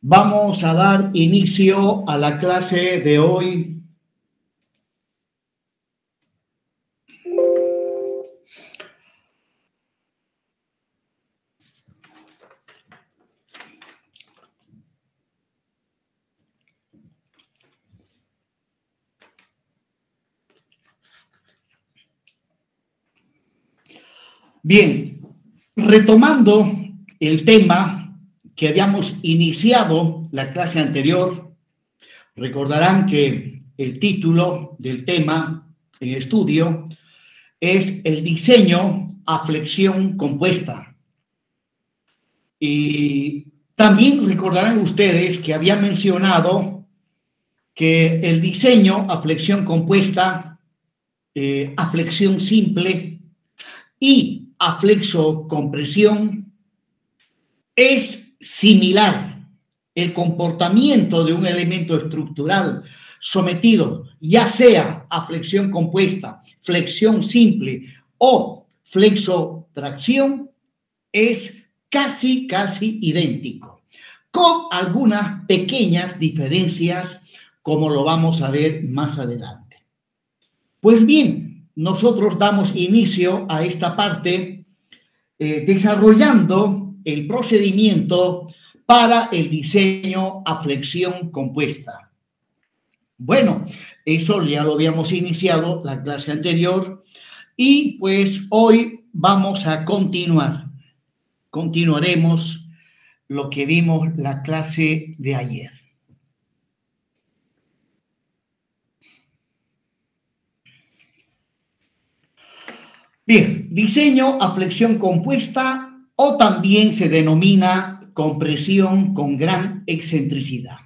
Vamos a dar inicio a la clase de hoy. Bien, retomando el tema que habíamos iniciado la clase anterior, recordarán que el título del tema en estudio es el diseño a flexión compuesta. Y también recordarán ustedes que había mencionado que el diseño a flexión compuesta, a flexión simple y a flexocompresión es similar. El comportamiento de un elemento estructural sometido ya sea a flexión compuesta, flexión simple o flexotracción es casi idéntico, con algunas pequeñas diferencias como lo vamos a ver más adelante. Pues bien, nosotros damos inicio a esta parte desarrollando el procedimiento para el diseño a flexión compuesta. Bueno, eso ya lo habíamos iniciado la clase anterior y pues hoy vamos a continuar. Continuaremos lo que vimos la clase de ayer. Bien, diseño a flexión compuesta o también se denomina compresión con gran excentricidad.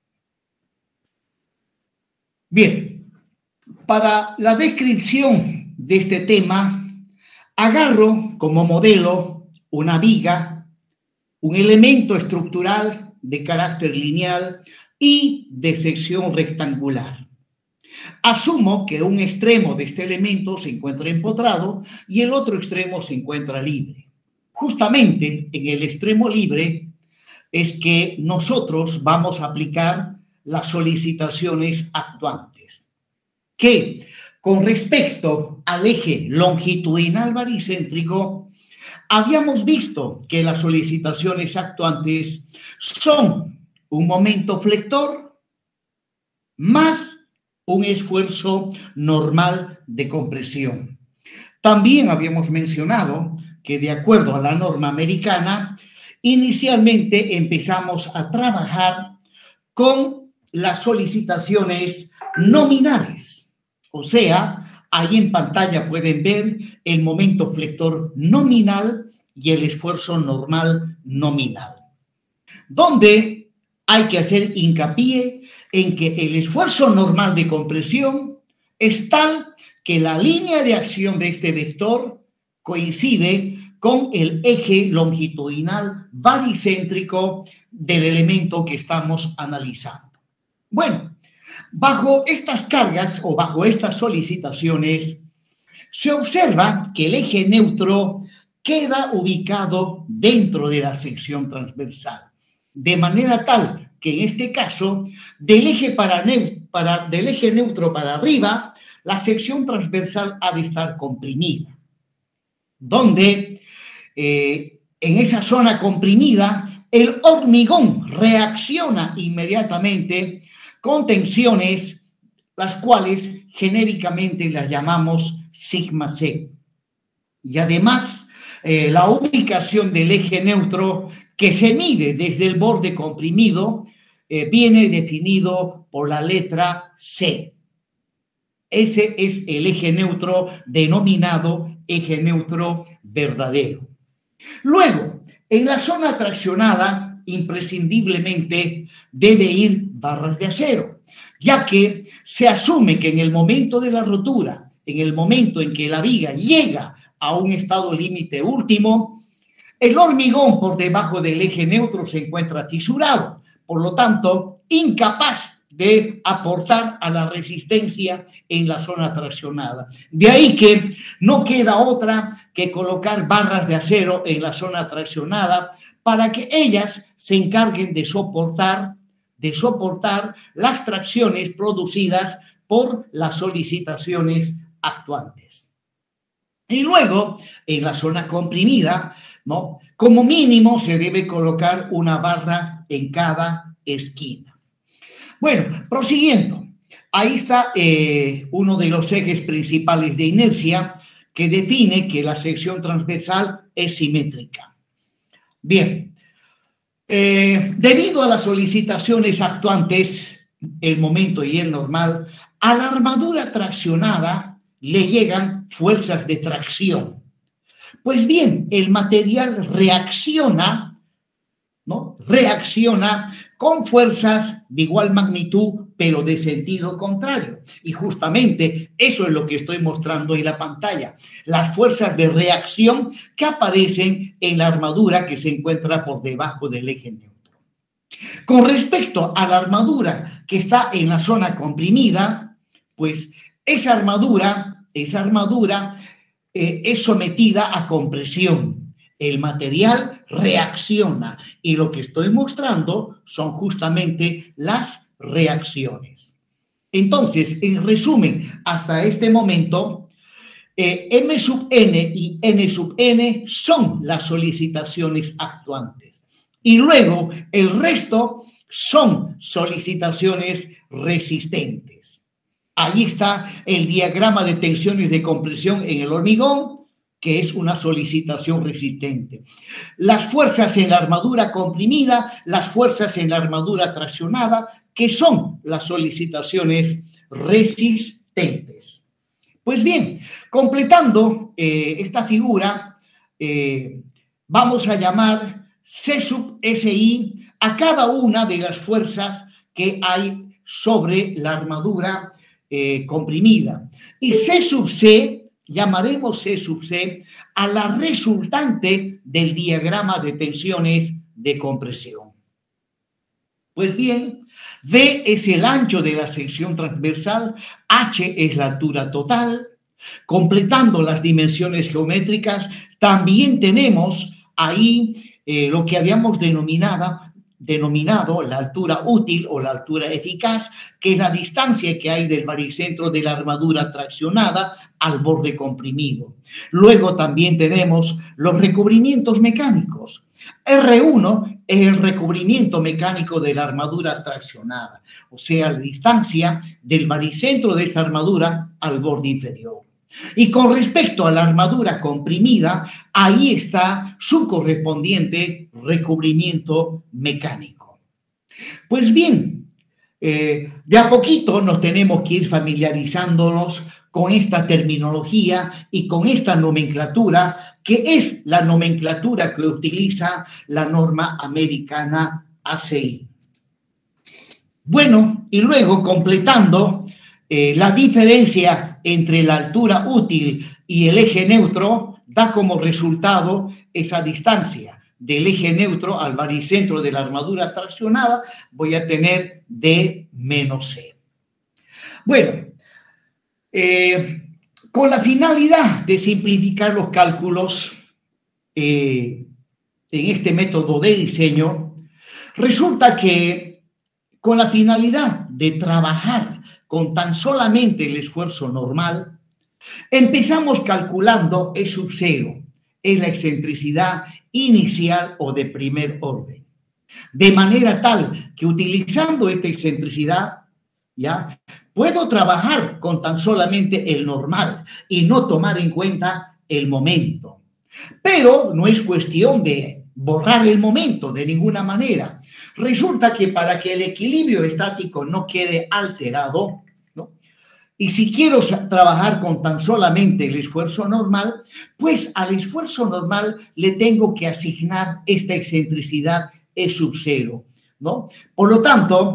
Bien, para la descripción de este tema, agarro como modelo una viga, un elemento estructural de carácter lineal y de sección rectangular. Asumo que un extremo de este elemento se encuentra empotrado y el otro extremo se encuentra libre. Justamente en el extremo libre es que nosotros vamos a aplicar las solicitaciones actuantes, que con respecto al eje longitudinal baricéntrico, habíamos visto que las solicitaciones actuantes son un momento flector más un esfuerzo normal de compresión. También habíamos mencionado que de acuerdo a la norma americana, inicialmente empezamos a trabajar con las solicitaciones nominales. O sea, ahí en pantalla pueden ver el momento flector nominal y el esfuerzo normal nominal, donde hay que hacer hincapié en que el esfuerzo normal de compresión es tal que la línea de acción de este vector coincide con el eje longitudinal baricéntrico del elemento que estamos analizando. Bueno, bajo estas cargas o bajo estas solicitaciones, se observa que el eje neutro queda ubicado dentro de la sección transversal, de manera tal que en este caso, del eje neutro para arriba, la sección transversal ha de estar comprimida, donde en esa zona comprimida el hormigón reacciona inmediatamente con tensiones, las cuales genéricamente las llamamos sigma C. Y además, la ubicación del eje neutro que se mide desde el borde comprimido viene definido por la letra C. Ese es el eje neutro denominado eje neutro verdadero. Luego, en la zona traccionada, imprescindiblemente debe ir barras de acero, ya que se asume que en el momento de la rotura, en el momento en que la viga llega a un estado límite último, el hormigón por debajo del eje neutro se encuentra fisurado, por lo tanto, incapaz de aportar a la resistencia en la zona traccionada. De ahí que no queda otra que colocar barras de acero en la zona traccionada para que ellas se encarguen de soportar las tracciones producidas por las solicitaciones actuantes. Y luego, en la zona comprimida, ¿no?, como mínimo se debe colocar una barra en cada esquina. Bueno, prosiguiendo, ahí está uno de los ejes principales de inercia que define que la sección transversal es simétrica. Bien, debido a las solicitaciones actuantes, el momento y el normal, a la armadura traccionada le llegan fuerzas de tracción. Pues bien, el material reacciona, ¿no?, reacciona con fuerzas de igual magnitud, pero de sentido contrario. Y justamente eso es lo que estoy mostrando en la pantalla. Las fuerzas de reacción que aparecen en la armadura que se encuentra por debajo del eje neutro. Con respecto a la armadura que está en la zona comprimida, pues esa armadura es sometida a compresión. El material reacciona y lo que estoy mostrando son justamente las reacciones. Entonces, en resumen, hasta este momento, M sub n y n sub n son las solicitaciones actuantes. Y luego el resto son solicitaciones resistentes. Ahí está el diagrama de tensiones de compresión en el hormigón, que es una solicitación resistente. Las fuerzas en la armadura comprimida, las fuerzas en la armadura traccionada, que son las solicitaciones resistentes. Pues bien, completando esta figura, vamos a llamar C sub SI a cada una de las fuerzas que hay sobre la armadura comprimida. Y C sub C, llamaremos C sub C a la resultante del diagrama de tensiones de compresión. Pues bien, V es el ancho de la sección transversal, H es la altura total. Completando las dimensiones geométricas, también tenemos ahí lo que habíamos denominado la altura útil o la altura eficaz, que es la distancia que hay del baricentro de la armadura traccionada al borde comprimido. Luego también tenemos los recubrimientos mecánicos. R1 es el recubrimiento mecánico de la armadura traccionada, o sea, la distancia del baricentro de esta armadura al borde inferior. Y con respecto a la armadura comprimida, ahí está su correspondiente recubrimiento mecánico. Pues bien, de a poquito nos tenemos que ir familiarizándonos con esta terminología y con esta nomenclatura, que es la nomenclatura que utiliza la norma americana ACI. Bueno, y luego completando la diferencia entre la altura útil y el eje neutro, da como resultado esa distancia del eje neutro al baricentro de la armadura traccionada, voy a tener D menos C. Bueno, con la finalidad de simplificar los cálculos en este método de diseño, resulta que con la finalidad de trabajar con tan solamente el esfuerzo normal, empezamos calculando E sub 0, es la excentricidad inicial o de primer orden. De manera tal que utilizando esta excentricidad, ¿ya?, puedo trabajar con tan solamente el normal y no tomar en cuenta el momento. Pero no es cuestión de borrar el momento de ninguna manera. Resulta que para que el equilibrio estático no quede alterado, ¿no?, y si quiero trabajar con tan solamente el esfuerzo normal, pues al esfuerzo normal le tengo que asignar esta excentricidad E sub 0, ¿no? Por lo tanto,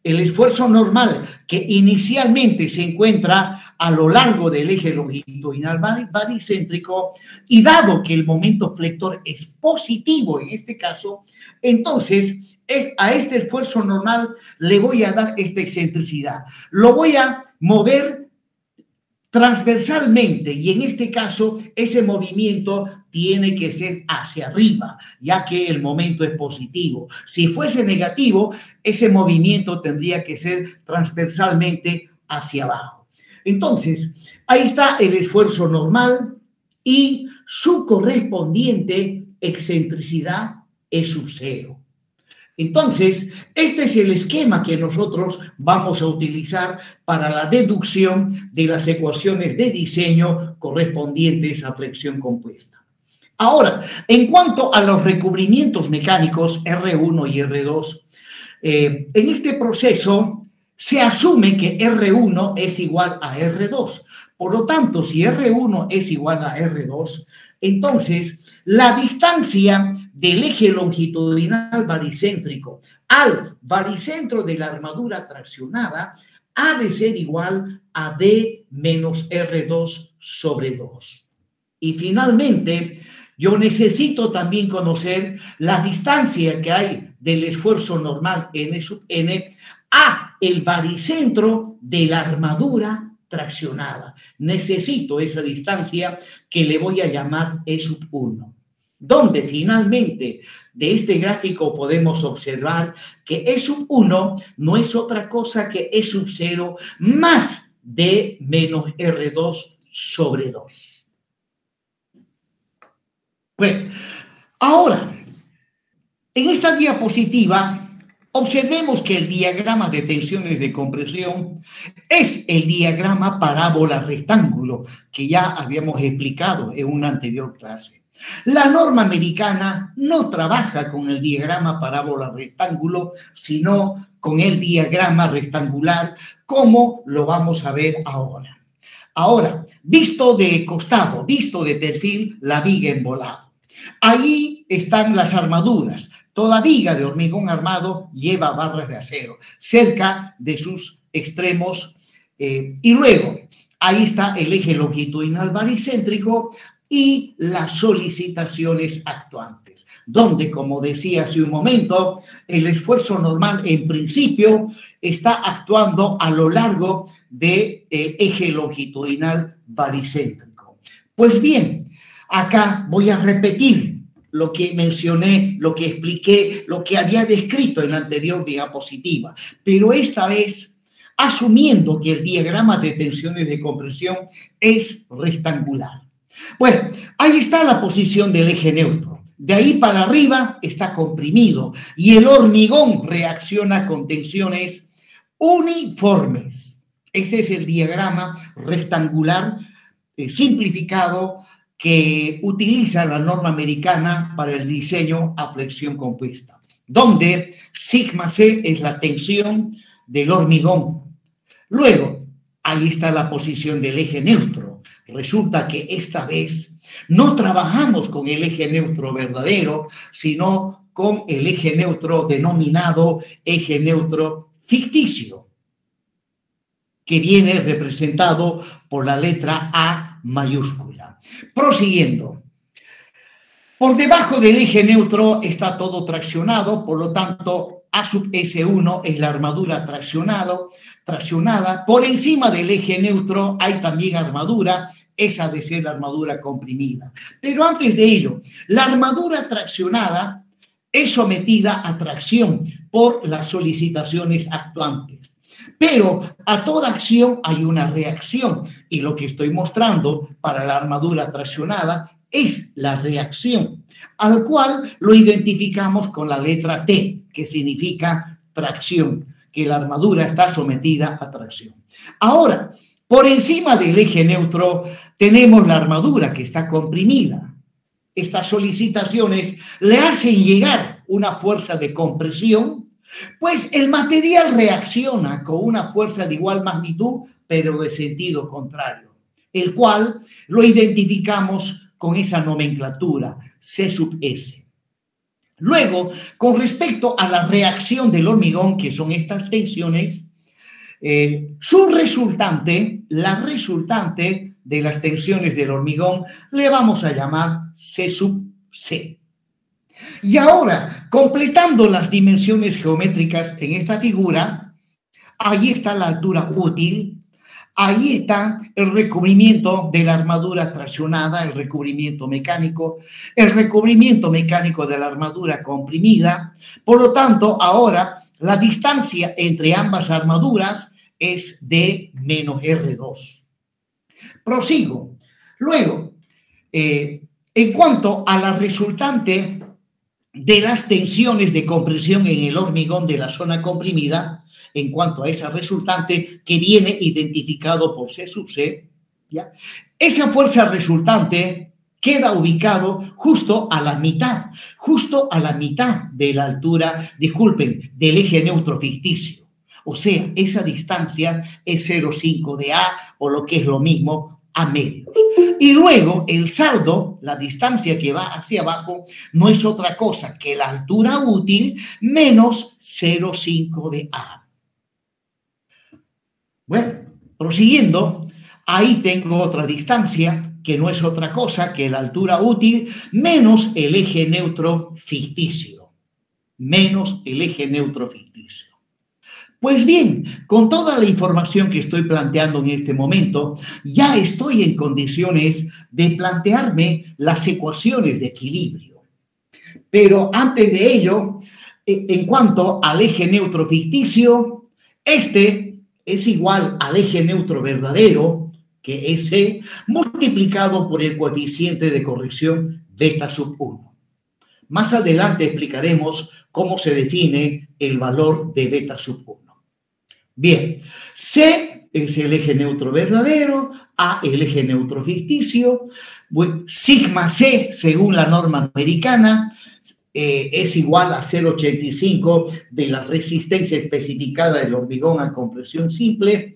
el esfuerzo normal que inicialmente se encuentra a lo largo del eje longitudinal baricéntrico, y dado que el momento flector es positivo en este caso, entonces a este esfuerzo normal le voy a dar esta excentricidad. Lo voy a mover transversalmente, y en este caso ese movimiento tiene que ser hacia arriba, ya que el momento es positivo. Si fuese negativo, ese movimiento tendría que ser transversalmente hacia abajo. Entonces, ahí está el esfuerzo normal y su correspondiente excentricidad es sub 0. Entonces, este es el esquema que nosotros vamos a utilizar para la deducción de las ecuaciones de diseño correspondientes a flexión compuesta. Ahora, en cuanto a los recubrimientos mecánicos R1 y R2, en este proceso se asume que R1 es igual a R2. Por lo tanto, si R1 es igual a R2, entonces la distancia del eje longitudinal baricéntrico al baricentro de la armadura traccionada ha de ser igual a D menos R2 sobre 2. Y finalmente, yo necesito también conocer la distancia que hay del esfuerzo normal N sub N a el baricentro de la armadura traccionada. Necesito esa distancia que le voy a llamar E sub 1. Donde finalmente de este gráfico podemos observar que E sub 1 no es otra cosa que E sub 0 más D menos R2 sobre 2. Bueno, ahora, en esta diapositiva, observemos que el diagrama de tensiones de compresión es el diagrama parábola rectángulo que ya habíamos explicado en una anterior clase. La norma americana no trabaja con el diagrama parábola rectángulo, sino con el diagrama rectangular, como lo vamos a ver ahora. Ahora, visto de costado, visto de perfil, la viga embolada. Ahí están las armaduras. Toda viga de hormigón armado lleva barras de acero cerca de sus extremos, y luego ahí está el eje longitudinal baricéntrico y las solicitaciones actuantes, donde, como decía hace un momento, el esfuerzo normal en principio está actuando a lo largo del eje longitudinal baricéntrico. Pues bien, acá voy a repetir lo que mencioné, lo que expliqué, lo que había descrito en la anterior diapositiva, pero esta vez asumiendo que el diagrama de tensiones de compresión es rectangular. Bueno, ahí está la posición del eje neutro. De ahí para arriba está comprimido y el hormigón reacciona con tensiones uniformes. Ese es el diagrama rectangular simplificado que utiliza la norma americana para el diseño a flexión compuesta, donde sigma C es la tensión del hormigón. Luego, ahí está la posición del eje neutro. Resulta que esta vez no trabajamos con el eje neutro verdadero, sino con el eje neutro denominado eje neutro ficticio, que viene representado por la letra A mayúscula. Prosiguiendo. Por debajo del eje neutro está todo traccionado, por lo tanto, A sub S1 es la armadura traccionada. Por encima del eje neutro hay también armadura, esa de ser la armadura comprimida. Pero antes de ello, la armadura traccionada es sometida a tracción por las solicitaciones actuantes. Pero a toda acción hay una reacción, y lo que estoy mostrando para la armadura traccionada es la reacción, al cual lo identificamos con la letra T, que significa tracción, que la armadura está sometida a tracción. Ahora, por encima del eje neutro tenemos la armadura que está comprimida. Estas solicitaciones le hacen llegar una fuerza de compresión, pues el material reacciona con una fuerza de igual magnitud, pero de sentido contrario, el cual lo identificamos con esa nomenclatura, C sub S. Luego, con respecto a la reacción del hormigón, que son estas tensiones, su resultante, la resultante de las tensiones del hormigón, le vamos a llamar C sub C. Y ahora, completando las dimensiones geométricas en esta figura, ahí está la altura útil, ahí está el recubrimiento de la armadura traccionada, el recubrimiento mecánico de la armadura comprimida. Por lo tanto, ahora la distancia entre ambas armaduras es de menos R2. Prosigo. Luego, en cuanto a la resultante de las tensiones de compresión en el hormigón de la zona comprimida, en cuanto a esa resultante que viene identificado por C sub C, ¿ya? Esa fuerza resultante queda ubicado justo a la mitad de la altura, disculpen, del eje neutro ficticio. O sea, esa distancia es 0,5 de A, o lo que es lo mismo, A medios. Y luego el saldo, la distancia que va hacia abajo, no es otra cosa que la altura útil menos 0,5 de A. Bueno, prosiguiendo, ahí tengo otra distancia que no es otra cosa que la altura útil menos el eje neutro ficticio. Pues bien, con toda la información que estoy planteando en este momento, ya estoy en condiciones de plantearme las ecuaciones de equilibrio. Pero antes de ello, en cuanto al eje neutro ficticio, este es igual al eje neutro verdadero, que es C, multiplicado por el coeficiente de corrección beta sub 1. Más adelante explicaremos cómo se define el valor de beta sub 1. Bien, C es el eje neutro verdadero, A el eje neutro ficticio, sigma C, según la norma americana, es igual a 0,85 de la resistencia especificada del hormigón a compresión simple.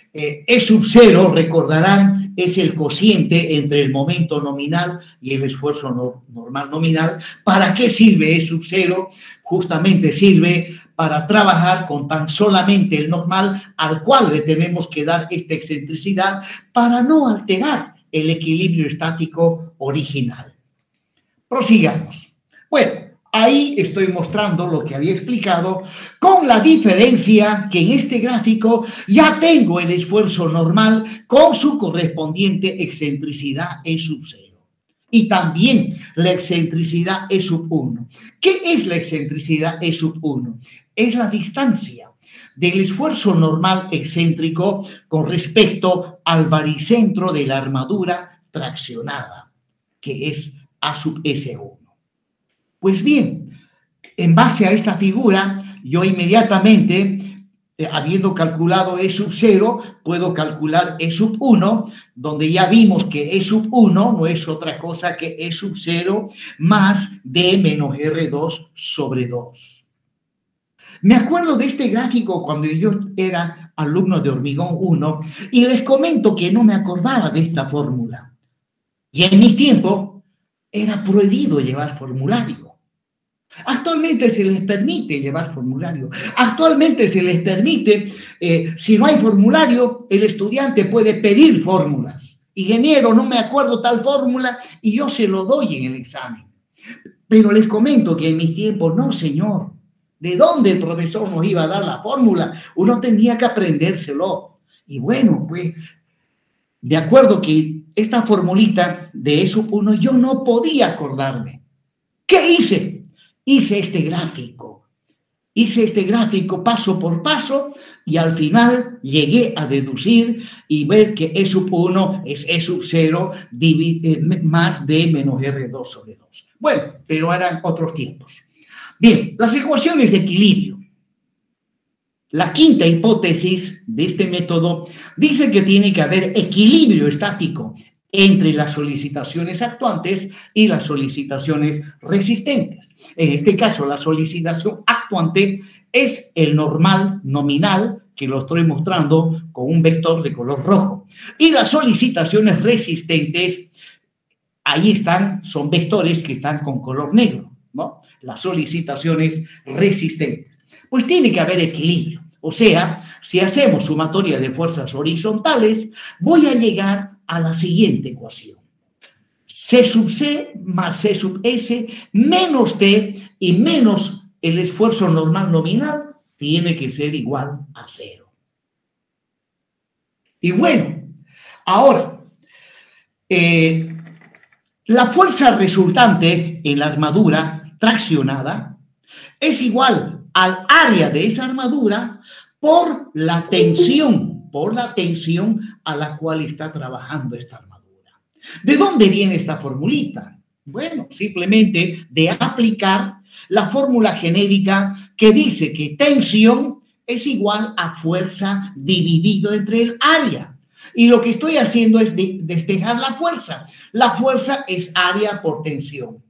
E sub 0, recordarán, es el cociente entre el momento nominal y el esfuerzo normal nominal. ¿Para qué sirve E sub 0? Justamente sirve para trabajar con tan solamente el normal, al cual le tenemos que dar esta excentricidad para no alterar el equilibrio estático original. Prosigamos. Bueno, ahí estoy mostrando lo que había explicado, con la diferencia que en este gráfico ya tengo el esfuerzo normal con su correspondiente excentricidad E sub 0. Y también la excentricidad E sub 1. ¿Qué es la excentricidad E sub 1? Es la distancia del esfuerzo normal excéntrico con respecto al baricentro de la armadura traccionada, que es A sub S1. Pues bien, en base a esta figura, yo inmediatamente, habiendo calculado E sub 0, puedo calcular E sub 1, donde ya vimos que E sub 1 no es otra cosa que E sub 0 más D menos R2 sobre 2. Me acuerdo de este gráfico cuando yo era alumno de Hormigón 1 y les comento que no me acordaba de esta fórmula. Y en mis tiempos era prohibido llevar formulario. Actualmente se les permite llevar formulario. Actualmente se les permite, si no hay formulario, el estudiante puede pedir fórmulas. Ingeniero, no me acuerdo tal fórmula y yo se lo doy en el examen. Pero les comento que en mis tiempos, no, señor. ¿De dónde el profesor nos iba a dar la fórmula? Uno tenía que aprendérselo. Y bueno, pues, me acuerdo que esta formulita de E sub 1 yo no podía acordarme. ¿Qué hice? Hice este gráfico paso por paso y al final llegué a deducir y ver que E sub 1 es E sub 0 más D menos R2 sobre 2. Bueno, pero eran otros tiempos. Bien, las ecuaciones de equilibrio. La quinta hipótesis de este método dice que tiene que haber equilibrio estático entre las solicitaciones actuantes y las solicitaciones resistentes. En este caso, la solicitación actuante es el normal nominal, que lo estoy mostrando con un vector de color rojo. Y las solicitaciones resistentes, ahí están, son vectores que están con color negro. ¿no? Las solicitaciones resistentes. Pues tiene que haber equilibrio. O sea, si hacemos sumatoria de fuerzas horizontales, voy a llegar a la siguiente ecuación. C sub C más C sub S menos T y menos el esfuerzo normal nominal tiene que ser igual a 0. Y bueno, ahora, la fuerza resultante en la armadura traccionada es igual al área de esa armadura por la tensión a la cual está trabajando esta armadura. ¿De dónde viene esta formulita? Bueno, simplemente de aplicar la fórmula genérica que dice que tensión es igual a fuerza dividido entre el área. Y lo que estoy haciendo es despejar la fuerza. La fuerza es área por tensión.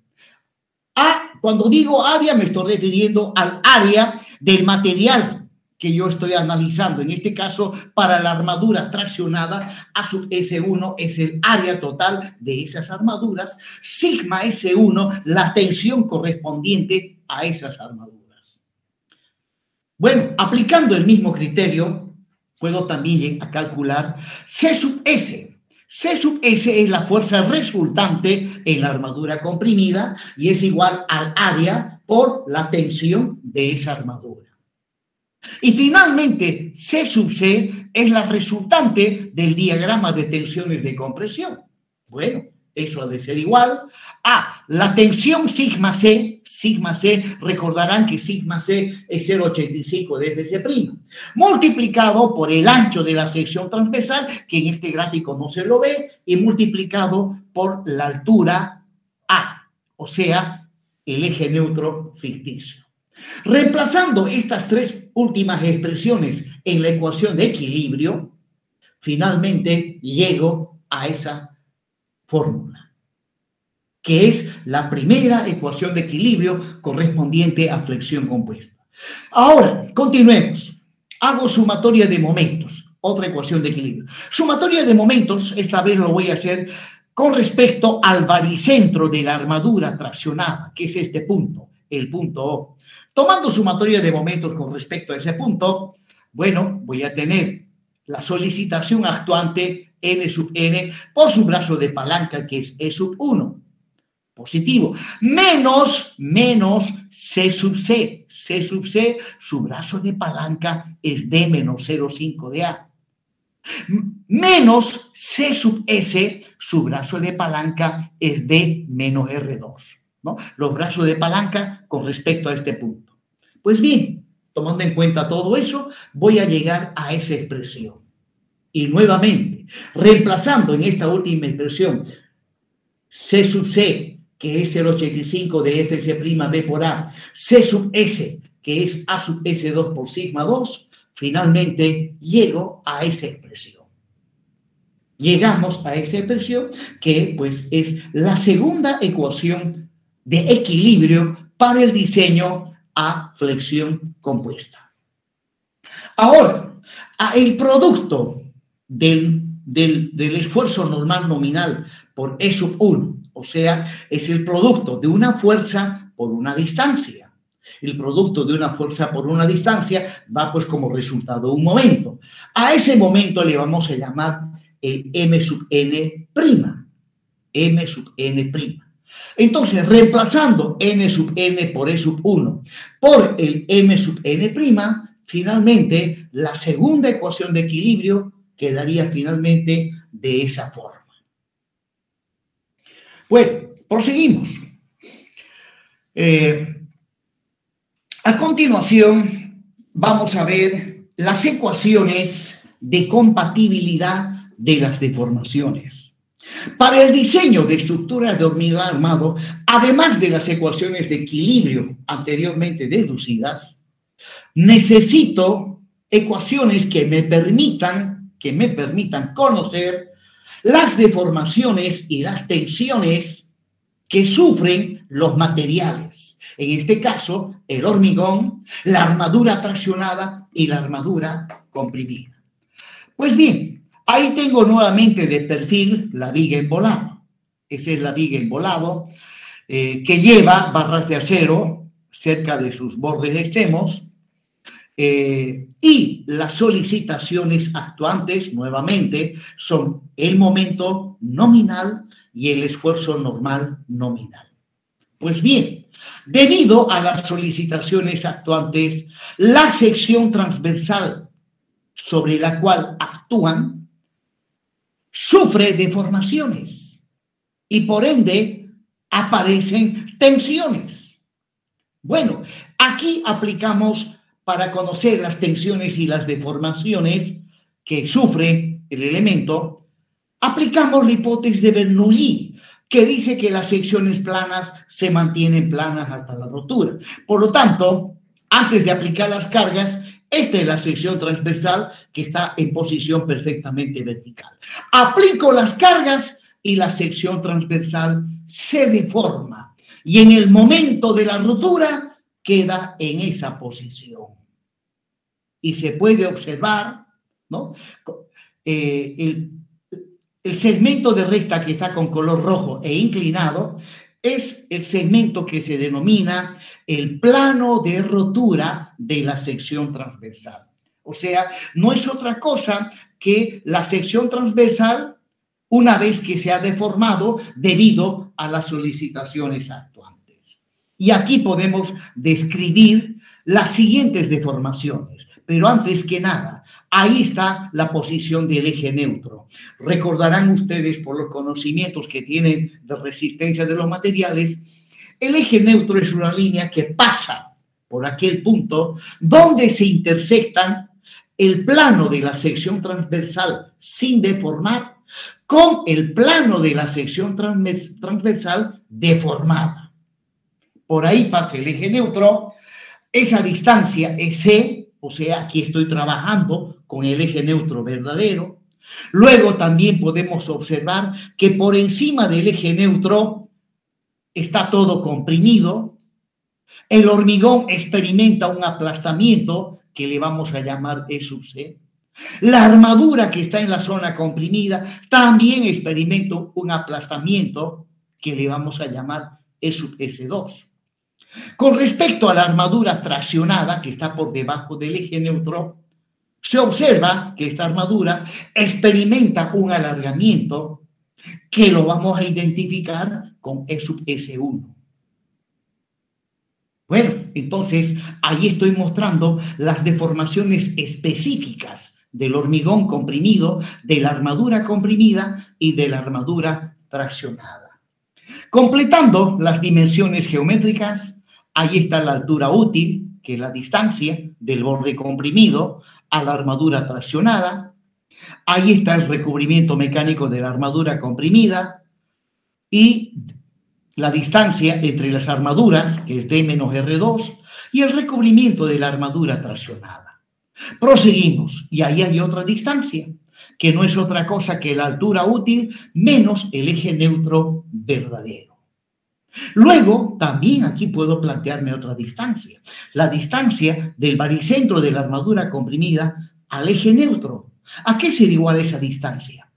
Cuando digo área me estoy refiriendo al área del material que yo estoy analizando. En este caso, para la armadura traccionada, A sub S1 es el área total de esas armaduras, sigma S1 la tensión correspondiente a esas armaduras. Bueno, aplicando el mismo criterio, puedo también calcular C sub S. C sub S es la fuerza resultante en la armadura comprimida y es igual al área por la tensión de esa armadura. Y finalmente, C sub C es la resultante del diagrama de tensiones de compresión. Bueno, eso ha de ser igual a la tensión sigma C, recordarán que sigma C es 0,85 de Fc', multiplicado por el ancho de la sección transversal, que en este gráfico no se lo ve, y multiplicado por la altura A, o sea, el eje neutro ficticio. Reemplazando estas tres últimas expresiones en la ecuación de equilibrio, finalmente llego a esa fórmula, que es la primera ecuación de equilibrio correspondiente a flexión compuesta. Ahora, continuemos. Hago sumatoria de momentos, otra ecuación de equilibrio. Sumatoria de momentos, esta vez lo voy a hacer con respecto al baricentro de la armadura traccionada, que es este punto, el punto O. Tomando sumatoria de momentos con respecto a ese punto, bueno, voy a tener la solicitación actuante N sub N por su brazo de palanca, que es E sub 1, positivo, menos C sub C. C sub C, su brazo de palanca es D menos 0,5 de A. Menos C sub S, su brazo de palanca es D menos R2, ¿no? Los brazos de palanca con respecto a este punto. Pues bien, tomando en cuenta todo eso, voy a llegar a esa expresión. Y nuevamente, reemplazando en esta última expresión C sub C, que es 0,85 de Fc' por A, C sub S, que es A sub S2 por sigma 2, finalmente llego a esa expresión. Llegamos a esa expresión que pues es la segunda ecuación de equilibrio para el diseño a flexión compuesta. Ahora, el producto del esfuerzo normal nominal por E sub 1, o sea, es el producto de una fuerza por una distancia. El producto de una fuerza por una distancia da pues como resultado un momento. A ese momento le vamos a llamar el M sub N'. M sub N'. Entonces, reemplazando N sub N por E sub 1 por el M sub N', finalmente la segunda ecuación de equilibrio quedaría finalmente de esa forma. Bueno, proseguimos. A continuación, vamos a ver las ecuaciones de compatibilidad de las deformaciones. Para el diseño de estructuras de hormigón armado, además de las ecuaciones de equilibrio anteriormente deducidas, necesito ecuaciones que me permitan conocer las deformaciones y las tensiones que sufren los materiales. En este caso, el hormigón, la armadura traccionada y la armadura comprimida. Pues bien, ahí tengo nuevamente de perfil la viga en volado. Esa es la viga en volado. que lleva barras de acero cerca de sus bordes extremos, y las solicitaciones actuantes, nuevamente, son el momento nominal y el esfuerzo normal nominal. Pues bien, debido a las solicitaciones actuantes, la sección transversal sobre la cual actúan sufre deformaciones y por ende aparecen tensiones. Bueno, aquí aplicamos, para conocer las tensiones y las deformaciones que sufre el elemento, aplicamos la hipótesis de Bernoulli, que dice que las secciones planas se mantienen planas hasta la rotura. Por lo tanto, antes de aplicar las cargas, esta es la sección transversal que está en posición perfectamente vertical. Aplico las cargas y la sección transversal se deforma y en el momento de la rotura queda en esa posición. Y se puede observar, ¿no? El segmento de recta que está con color rojo e inclinado es el segmento que se denomina el plano de rotura de la sección transversal. O sea, no es otra cosa que la sección transversal una vez que se ha deformado debido a las solicitaciones actuantes. Y aquí podemos describir las siguientes deformaciones. Pero antes que nada, ahí está la posición del eje neutro. Recordarán ustedes, por los conocimientos que tienen de resistencia de los materiales, el eje neutro es una línea que pasa por aquel punto donde se intersectan el plano de la sección transversal sin deformar con el plano de la sección transversal deformada. Por ahí pasa el eje neutro. Esa distancia es C. O sea, aquí estoy trabajando con el eje neutro verdadero. Luego también podemos observar que por encima del eje neutro está todo comprimido. El hormigón experimenta un aplastamiento que le vamos a llamar E sub C. La armadura que está en la zona comprimida también experimenta un aplastamiento que le vamos a llamar E sub S2. Con respecto a la armadura traccionada, que está por debajo del eje neutro, se observa que esta armadura experimenta un alargamiento que lo vamos a identificar con E sub S1. Bueno, entonces ahí estoy mostrando las deformaciones específicas del hormigón comprimido, de la armadura comprimida y de la armadura traccionada. Completando las dimensiones geométricas, ahí está la altura útil, que es la distancia del borde comprimido a la armadura traccionada. Ahí está el recubrimiento mecánico de la armadura comprimida y la distancia entre las armaduras, que es D menos R2, y el recubrimiento de la armadura traccionada. Proseguimos, y ahí hay otra distancia, que no es otra cosa que la altura útil menos el eje neutro verdadero. Luego, también aquí puedo plantearme otra distancia, la distancia del baricentro de la armadura comprimida al eje neutro. ¿A qué será igual esa distancia?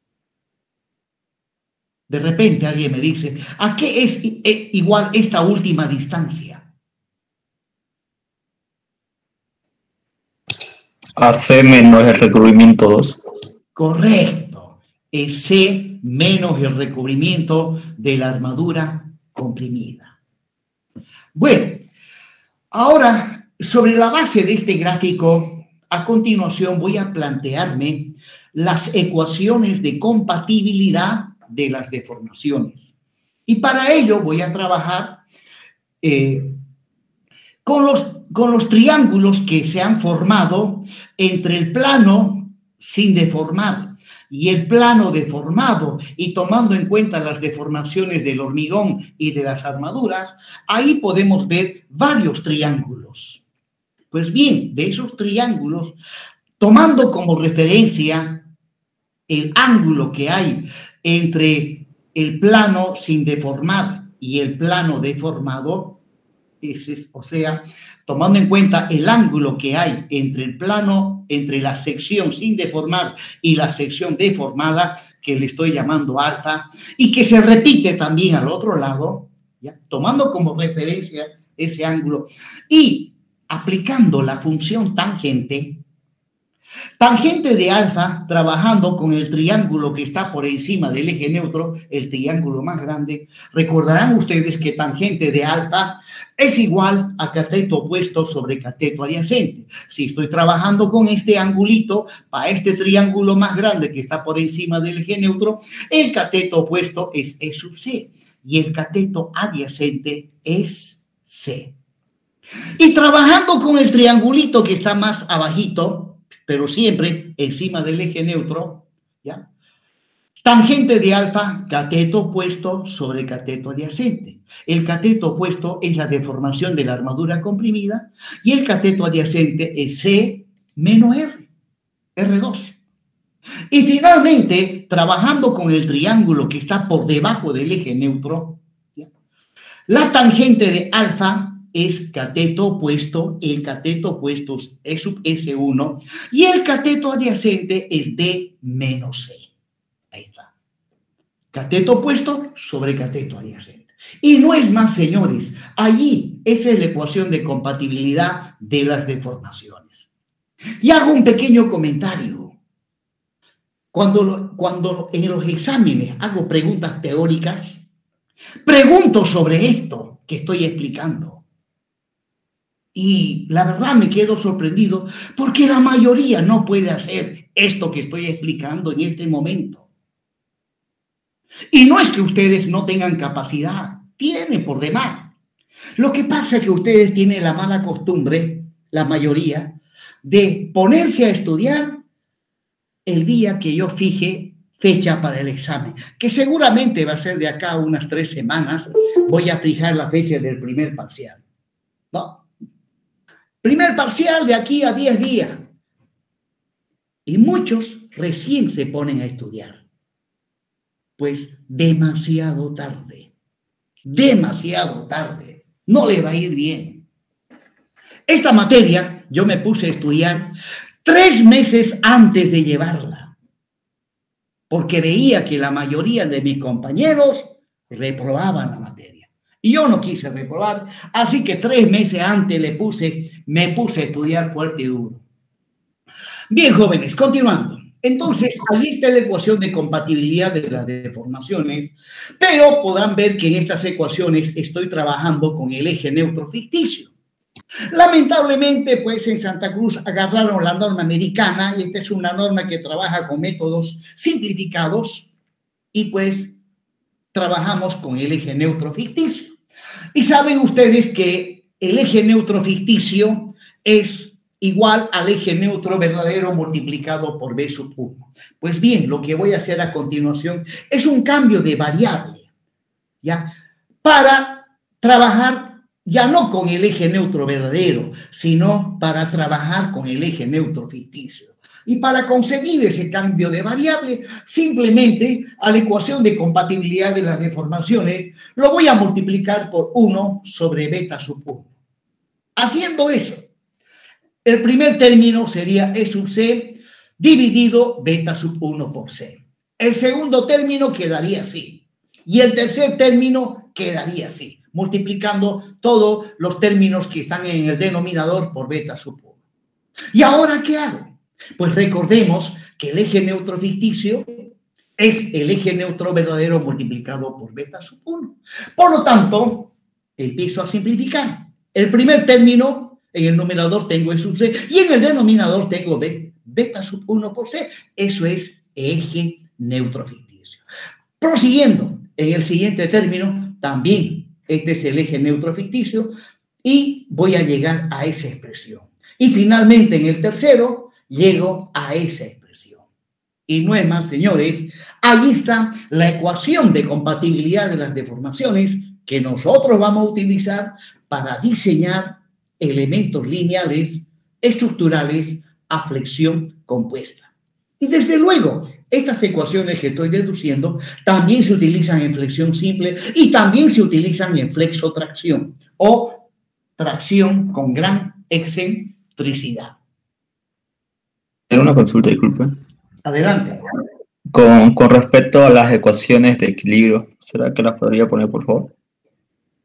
De repente alguien me dice, ¿a qué es igual esta última distancia? A C menos el recubrimiento 2. Correcto, es C menos el recubrimiento de la armadura comprimida. Bueno, ahora, sobre la base de este gráfico, a continuación voy a plantearme las ecuaciones de compatibilidad de las deformaciones. Y para ello voy a trabajar con los triángulos que se han formado entre el plano sin deformar y el plano deformado, y tomando en cuenta las deformaciones del hormigón y de las armaduras, ahí podemos ver varios triángulos. Pues bien, de esos triángulos, tomando como referencia el ángulo que hay entre el plano sin deformar y el plano deformado, o sea, tomando en cuenta el ángulo que hay entre el plano, entre la sección sin deformar y la sección deformada, que le estoy llamando alfa, y que se repite también al otro lado, ¿ya? Tomando como referencia ese ángulo y aplicando la función tangente de alfa, trabajando con el triángulo que está por encima del eje neutro, el triángulo más grande. Recordarán ustedes que tangente de alfa es igual a cateto opuesto sobre cateto adyacente. Si estoy trabajando con este angulito para este triángulo más grande que está por encima del eje neutro, el cateto opuesto es E sub C y el cateto adyacente es C. Y trabajando con el triangulito que está más abajito, pero siempre encima del eje neutro, ¿ya? Tangente de alfa, cateto opuesto sobre cateto adyacente. El cateto opuesto es la deformación de la armadura comprimida y el cateto adyacente es C menos R, R2. Y finalmente, trabajando con el triángulo que está por debajo del eje neutro, ¿ya? La tangente de alfa es cateto opuesto, el cateto opuesto es sub S1 y el cateto adyacente es D menos C. Ahí está. Cateto opuesto sobre cateto adyacente. Y no es más, señores. Allí, esa es la ecuación de compatibilidad de las deformaciones. Y hago un pequeño comentario. Cuando en los exámenes hago preguntas teóricas, pregunto sobre esto que estoy explicando. Y la verdad me quedo sorprendido porque la mayoría no puede hacer esto que estoy explicando en este momento. Y no es que ustedes no tengan capacidad, tienen por demás. Lo que pasa es que ustedes tienen la mala costumbre, la mayoría, de ponerse a estudiar el día que yo fije fecha para el examen, que seguramente va a ser de acá a unas 3 semanas, voy a fijar la fecha del primer parcial, ¿no? Primer parcial de aquí a 10 días. Y muchos recién se ponen a estudiar. Pues demasiado tarde. Demasiado tarde. No le va a ir bien. Esta materia yo me puse a estudiar 3 meses antes de llevarla. Porque veía que la mayoría de mis compañeros reprobaban la materia. Y yo no quise reprobar, así que 3 meses antes me puse a estudiar fuerte y duro. Bien, jóvenes, continuando. Entonces, ahí está la ecuación de compatibilidad de las deformaciones, pero podrán ver que en estas ecuaciones estoy trabajando con el eje neutro ficticio. Lamentablemente, pues en Santa Cruz agarraron la norma americana, y esta es una norma que trabaja con métodos simplificados, y pues trabajamos con el eje neutro ficticio. Y saben ustedes que el eje neutro ficticio es igual al eje neutro verdadero multiplicado por B sub 1. Pues bien, lo que voy a hacer a continuación es un cambio de variable, ¿ya? Para trabajar ya no con el eje neutro verdadero, sino para trabajar con el eje neutro ficticio. Y para conseguir ese cambio de variable, simplemente a la ecuación de compatibilidad de las deformaciones lo voy a multiplicar por 1 sobre beta sub 1. Haciendo eso, el primer término sería E sub C dividido beta sub 1 por C. El segundo término quedaría así. Y el tercer término quedaría así, multiplicando todos los términos que están en el denominador por beta sub 1. ¿Y ahora qué hago? Pues recordemos que el eje neutro ficticio es el eje neutro verdadero multiplicado por beta sub 1. Por lo tanto, empiezo a simplificar. El primer término, en el numerador tengo E sub C y en el denominador tengo beta sub 1 por C. Eso es eje neutro ficticio. Prosiguiendo, en el siguiente término, también este es el eje neutro ficticio y voy a llegar a esa expresión. Y finalmente, en el tercero, llego a esa expresión. Y no es más, señores, ahí está la ecuación de compatibilidad de las deformaciones que nosotros vamos a utilizar para diseñar elementos lineales estructurales a flexión compuesta. Y desde luego, estas ecuaciones que estoy deduciendo también se utilizan en flexión simple y también se utilizan en flexotracción o tracción con gran excentricidad. Tengo una consulta, disculpe. Adelante. Con respecto a las ecuaciones de equilibrio, ¿será que las podría poner, por favor?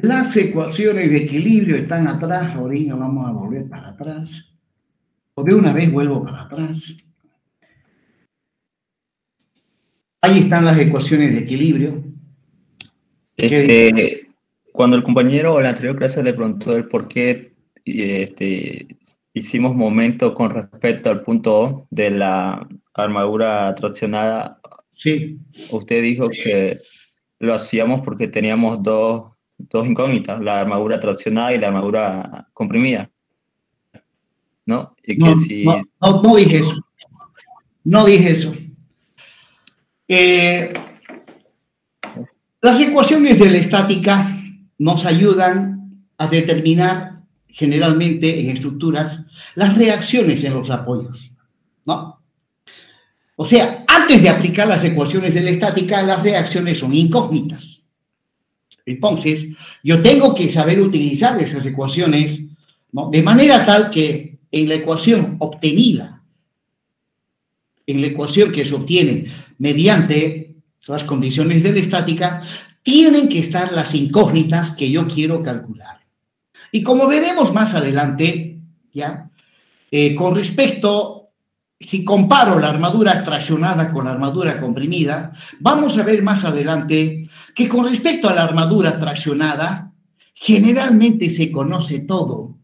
Las ecuaciones de equilibrio están atrás. Ahorita vamos a volver para atrás. O de una vez vuelvo para atrás. Ahí están las ecuaciones de equilibrio. Cuando el compañero en la anterior clase le preguntó el por qué hicimos momento con respecto al punto O de la armadura traccionada, sí. Usted dijo que lo hacíamos porque teníamos dos incógnitas, la armadura traccionada y la armadura comprimida, ¿no? Y que no dije eso. No dije eso. Las ecuaciones de la estática nos ayudan a determinar generalmente en estructuras las reacciones en los apoyos, ¿no? O sea, antes de aplicar las ecuaciones de la estática, las reacciones son incógnitas. Entonces, yo tengo que saber utilizar esas ecuaciones, ¿no? De manera tal que en la ecuación obtenida, en la ecuación que se obtiene mediante las condiciones de la estática, tienen que estar las incógnitas que yo quiero calcular. Y como veremos más adelante, ¿ya? Con respecto, si comparo la armadura traccionada con la armadura comprimida, vamos a ver más adelante que con respecto a la armadura traccionada, generalmente se conoce todo.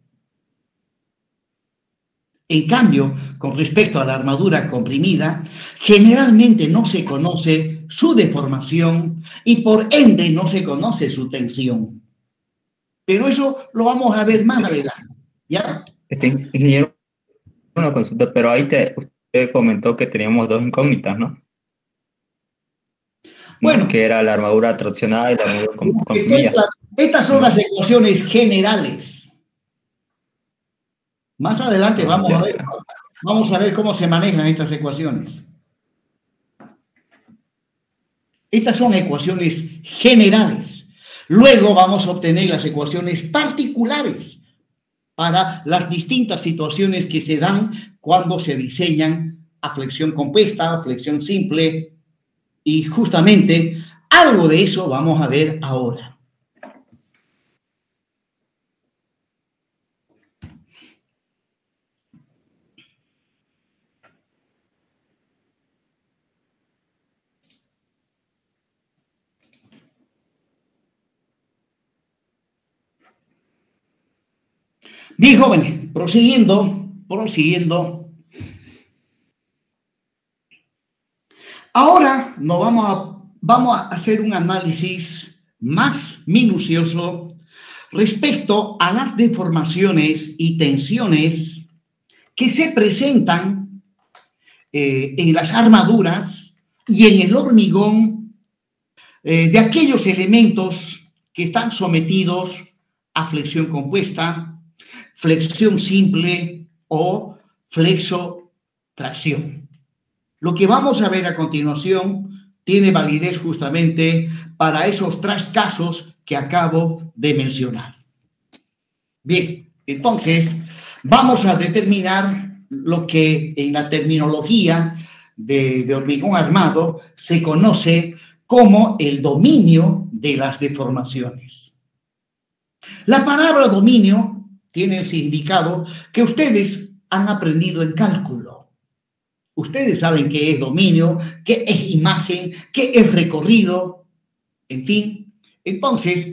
En cambio, con respecto a la armadura comprimida, generalmente no se conoce su deformación y por ende no se conoce su tensión. Pero eso lo vamos a ver más adelante, ¿ya? Ingeniero, una consulta, pero ahí usted comentó que teníamos dos incógnitas, ¿no? Bueno. Que era la armadura traccionada y la armadura comprimida. Estas son las ecuaciones generales. Más adelante vamos a ver cómo se manejan estas ecuaciones. Estas son ecuaciones generales. Luego vamos a obtener las ecuaciones particulares para las distintas situaciones que se dan cuando se diseñan a flexión compuesta, a flexión simple, y justamente algo de eso vamos a ver ahora. Bien, jóvenes, prosiguiendo. Ahora vamos a hacer un análisis más minucioso respecto a las deformaciones y tensiones que se presentan en las armaduras y en el hormigón de aquellos elementos que están sometidos a flexión compuesta, flexión simple o flexotracción. Lo que vamos a ver a continuación tiene validez justamente para esos tres casos que acabo de mencionar. Bien, entonces vamos a determinar lo que en la terminología de hormigón armado se conoce como el dominio de las deformaciones. La palabra dominio tiene el significado que ustedes han aprendido en cálculo. Ustedes saben qué es dominio, qué es imagen, qué es recorrido, en fin. Entonces,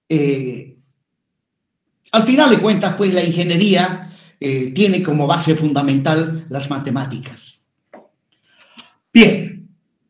al final de cuentas, pues la ingeniería tiene como base fundamental las matemáticas. Bien,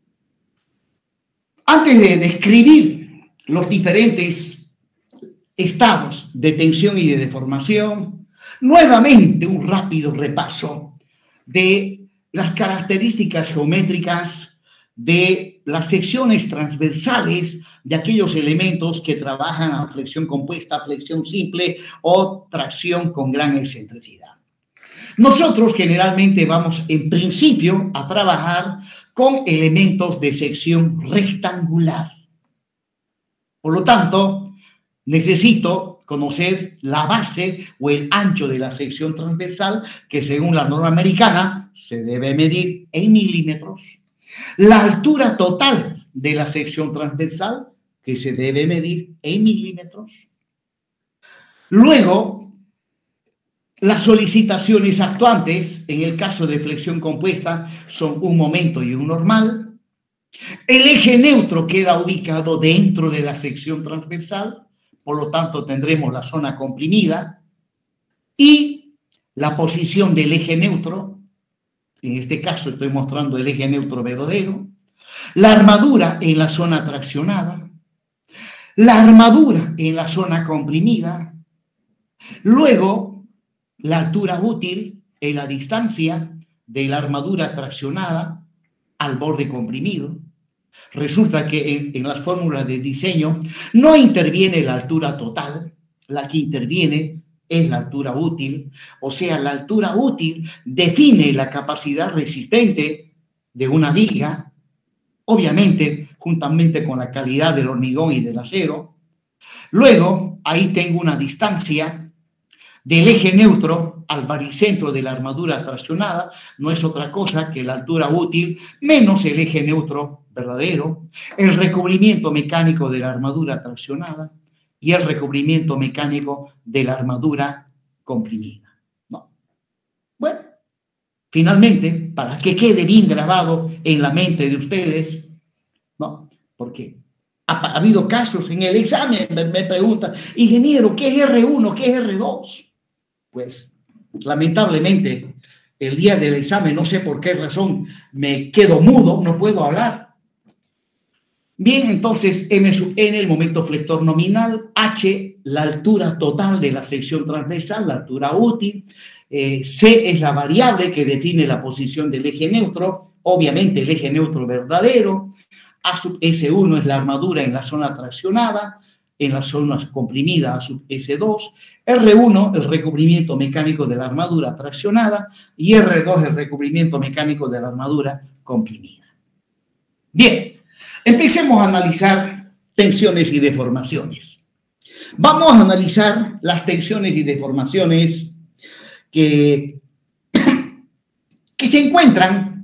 antes de describir los diferentes estados de tensión y de deformación, nuevamente un rápido repaso de las características geométricas de las secciones transversales de aquellos elementos que trabajan a flexión compuesta, flexión simple o tracción con gran excentricidad. Nosotros generalmente vamos en principio a trabajar con elementos de sección rectangular. Por lo tanto, necesito conocer la base o el ancho de la sección transversal, que según la norma americana se debe medir en milímetros. La altura total de la sección transversal, que se debe medir en milímetros. Luego, las solicitaciones actuantes, en el caso de flexión compuesta, son un momento y un normal. El eje neutro queda ubicado dentro de la sección transversal, por lo tanto tendremos la zona comprimida y la posición del eje neutro, en este caso estoy mostrando el eje neutro verdadero, la armadura en la zona traccionada, la armadura en la zona comprimida, luego la altura útil en la distancia de la armadura traccionada al borde comprimido. Resulta que en las fórmulas de diseño no interviene la altura total, la que interviene es la altura útil, o sea, la altura útil define la capacidad resistente de una viga, obviamente juntamente con la calidad del hormigón y del acero. Luego, ahí tengo una distancia del eje neutro al baricentro de la armadura traccionada, no es otra cosa que la altura útil menos el eje neutro verdadero, el recubrimiento mecánico de la armadura traccionada y el recubrimiento mecánico de la armadura comprimida. ¿No? Bueno, finalmente, para que quede bien grabado en la mente de ustedes, ¿no? Porque ha habido casos en el examen, me preguntan, ingeniero, ¿qué es R1, qué es R2? Pues, lamentablemente, el día del examen, no sé por qué razón, me quedo mudo, no puedo hablar. Bien, entonces, M sub N, el momento flector nominal, H, la altura total de la sección transversal, la altura útil, C es la variable que define la posición del eje neutro, obviamente el eje neutro verdadero, A sub S1 es la armadura en la zona traccionada, en las zonas comprimidas A sub S2, R1 el recubrimiento mecánico de la armadura traccionada y R2 el recubrimiento mecánico de la armadura comprimida. Bien, empecemos a analizar tensiones y deformaciones. Vamos a analizar las tensiones y deformaciones que se encuentran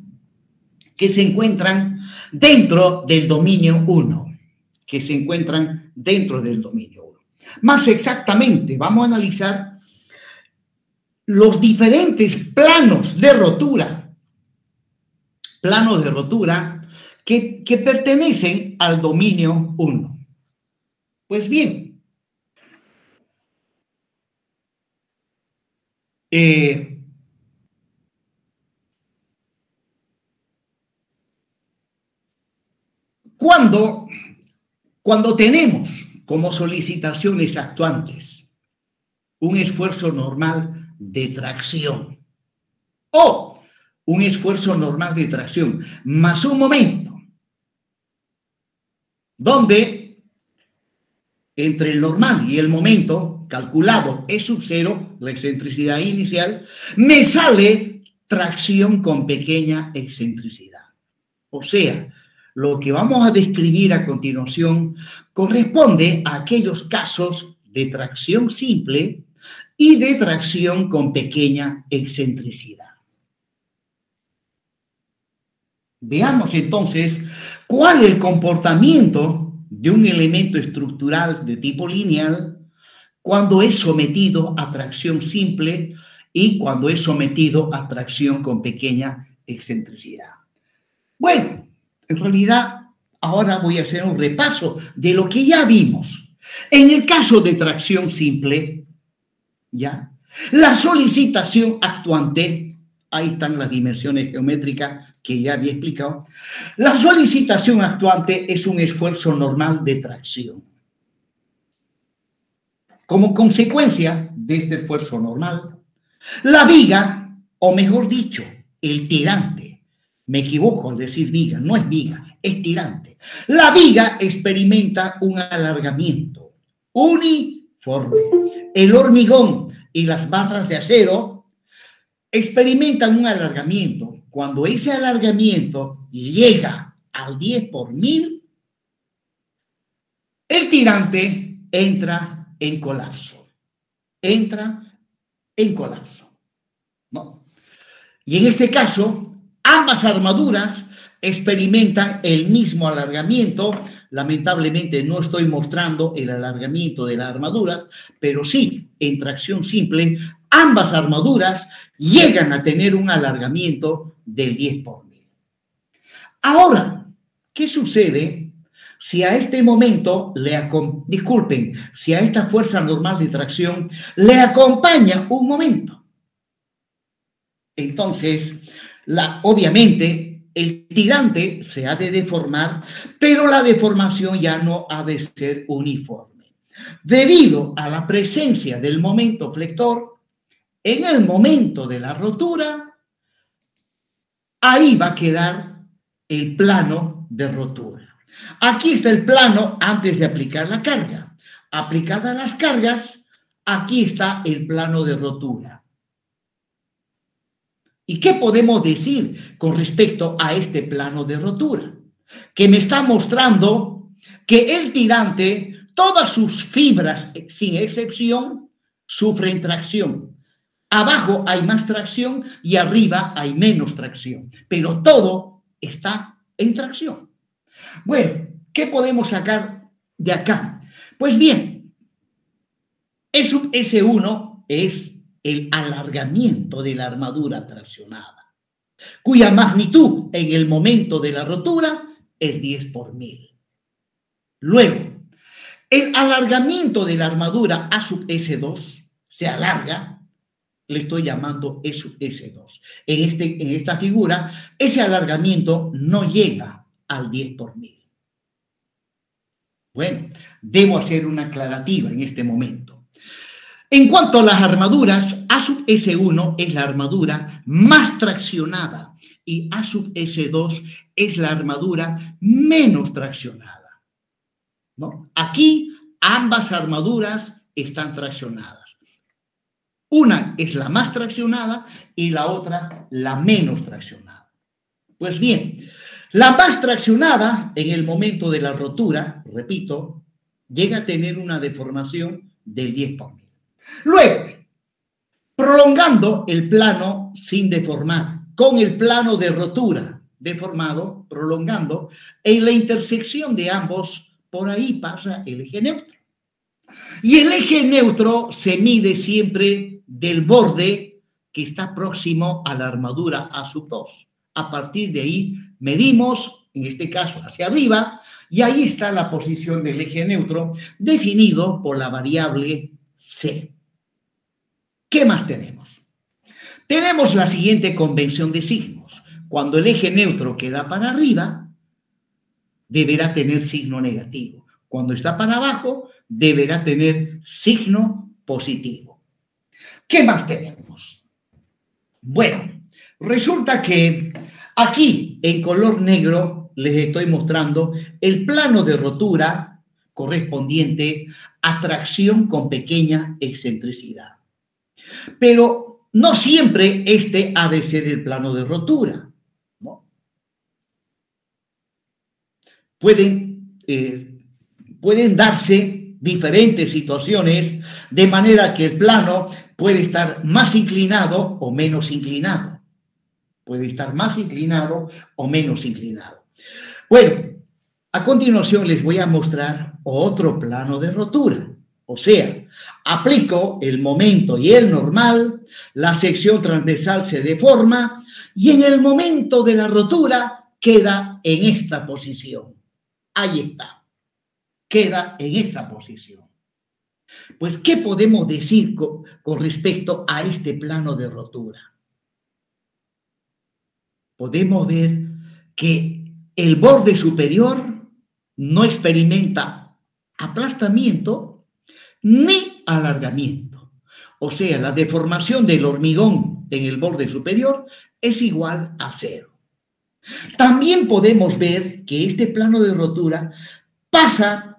dentro del dominio 1, Más exactamente, vamos a analizar los diferentes planos de rotura que pertenecen al dominio 1. Pues bien, cuando tenemos como solicitaciones actuantes un esfuerzo normal de tracción o un esfuerzo normal de tracción más un momento donde entre el normal y el momento calculado E sub 0, la excentricidad inicial, me sale tracción con pequeña excentricidad. O sea, lo que vamos a describir a continuación corresponde a aquellos casos de tracción simple y de tracción con pequeña excentricidad. Veamos entonces cuál es el comportamiento de un elemento estructural de tipo lineal cuando es sometido a tracción simple y cuando es sometido a tracción con pequeña excentricidad. Bueno, en realidad ahora voy a hacer un repaso de lo que ya vimos. En el caso de tracción simple, ¿ya? La solicitación actuante, ahí están las dimensiones geométricas que ya había explicado. La solicitación actuante es un esfuerzo normal de tracción. Como consecuencia de este esfuerzo normal, la viga, o mejor dicho, el tirante, me equivoco al decir viga, no es viga, es tirante. La viga experimenta un alargamiento uniforme. El hormigón y las barras de acero experimentan un alargamiento. Cuando ese alargamiento llega al 10 por 1000, el tirante entra en colapso. ¿No? Y en este caso, ambas armaduras experimentan el mismo alargamiento lamentablemente no estoy mostrando el alargamiento de las armaduras, pero sí, en tracción simple, ambas armaduras llegan a tener un alargamiento del 10 por 1000. Ahora, ¿qué sucede si a este momento si a esta fuerza normal de tracción le acompaña un momento? Entonces, obviamente, el tirante se ha de deformar, pero la deformación ya no ha de ser uniforme. Debido a la presencia del momento flector, en el momento de la rotura, ahí va a quedar el plano de rotura. Aquí está el plano antes de aplicar la carga. Aplicadas las cargas, aquí está el plano de rotura. ¿Y qué podemos decir con respecto a este plano de rotura? Que me está mostrando que el tirante, todas sus fibras, sin excepción, sufren tracción. Abajo hay más tracción y arriba hay menos tracción, pero todo está en tracción. Bueno, ¿qué podemos sacar de acá? Pues bien, E sub S1 es el alargamiento de la armadura traccionada, cuya magnitud en el momento de la rotura es 10 por 1000. Luego, el alargamiento de la armadura A sub S2 se alarga, le estoy llamando E sub S2. En esta figura, ese alargamiento no llega al 10 por 1000. Bueno, debo hacer una aclarativa en este momento. En cuanto a las armaduras, A sub S1 es la armadura más traccionada y A sub S2 es la armadura menos traccionada, ¿no? Aquí ambas armaduras están traccionadas. Una es la más traccionada y la otra la menos traccionada. Pues bien, la más traccionada en el momento de la rotura, repito, llega a tener una deformación del 10 por 1000. Luego, prolongando el plano sin deformar, con el plano de rotura deformado, prolongando, en la intersección de ambos, por ahí pasa el eje neutro. Y el eje neutro se mide siempre del borde que está próximo a la armadura A sub 2. A partir de ahí medimos, en este caso hacia arriba, y ahí está la posición del eje neutro definido por la variable C. ¿Qué más tenemos? Tenemos la siguiente convención de signos. Cuando el eje neutro queda para arriba, deberá tener signo negativo. Cuando está para abajo, deberá tener signo positivo. ¿Qué más tenemos? Bueno, resulta que aquí en color negro les estoy mostrando el plano de rotura correspondiente a tracción con pequeña excentricidad. Pero no siempre este ha de ser el plano de rotura, ¿no? Pueden darse diferentes situaciones de manera que el plano puede estar más inclinado o menos inclinado. Puede estar más inclinado o menos inclinado. Bueno, a continuación les voy a mostrar otro plano de rotura. O sea, aplico el momento y el normal, la sección transversal se deforma y en el momento de la rotura queda en esta posición. Ahí está. Queda en esa posición. Pues, ¿qué podemos decir con respecto a este plano de rotura? Podemos ver que el borde superior no experimenta aplastamiento ni alargamiento. O sea, la deformación del hormigón en el borde superior es igual a 0. También podemos ver que este plano de rotura pasa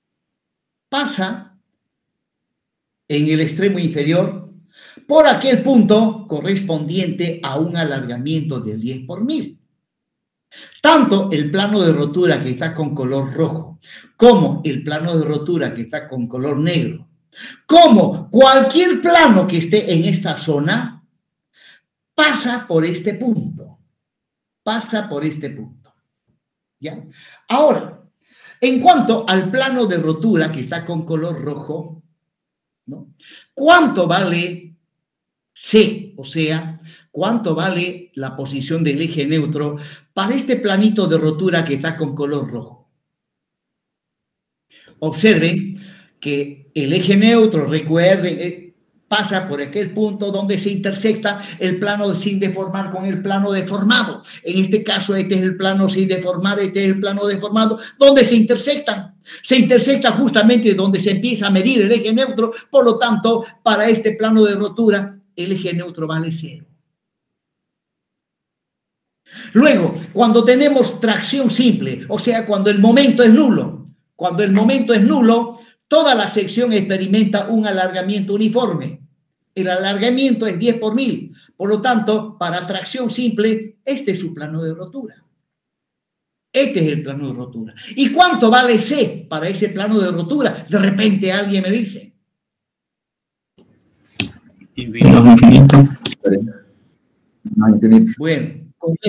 en el extremo inferior por aquel punto correspondiente a un alargamiento del 10 por 1000. Tanto el plano de rotura que está con color rojo como el plano de rotura que está con color negro, como cualquier plano que esté en esta zona, pasa por este punto. Pasa por este punto. ¿Ya? Ahora, En cuanto al plano de rotura que está con color rojo, ¿no? ¿Cuánto vale C? O sea, ¿cuánto vale la posición del eje neutro para este planito de rotura que está con color rojo? Observen que el eje neutro, recuerden, pasa por aquel punto donde se intersecta el plano sin deformar con el plano deformado. En este caso, este es el plano sin deformar, este es el plano deformado, donde se intersectan. Se intersecta justamente donde se empieza a medir el eje neutro. Por lo tanto, para este plano de rotura, el eje neutro vale 0. Luego, cuando tenemos tracción simple, o sea, cuando el momento es nulo, toda la sección experimenta un alargamiento uniforme. El alargamiento es 10 por 1000. Por lo tanto, para tracción simple, este es su plano de rotura. Este es el plano de rotura. ¿Y cuánto vale C para ese plano de rotura? De repente alguien me dice. Infinito. Bueno,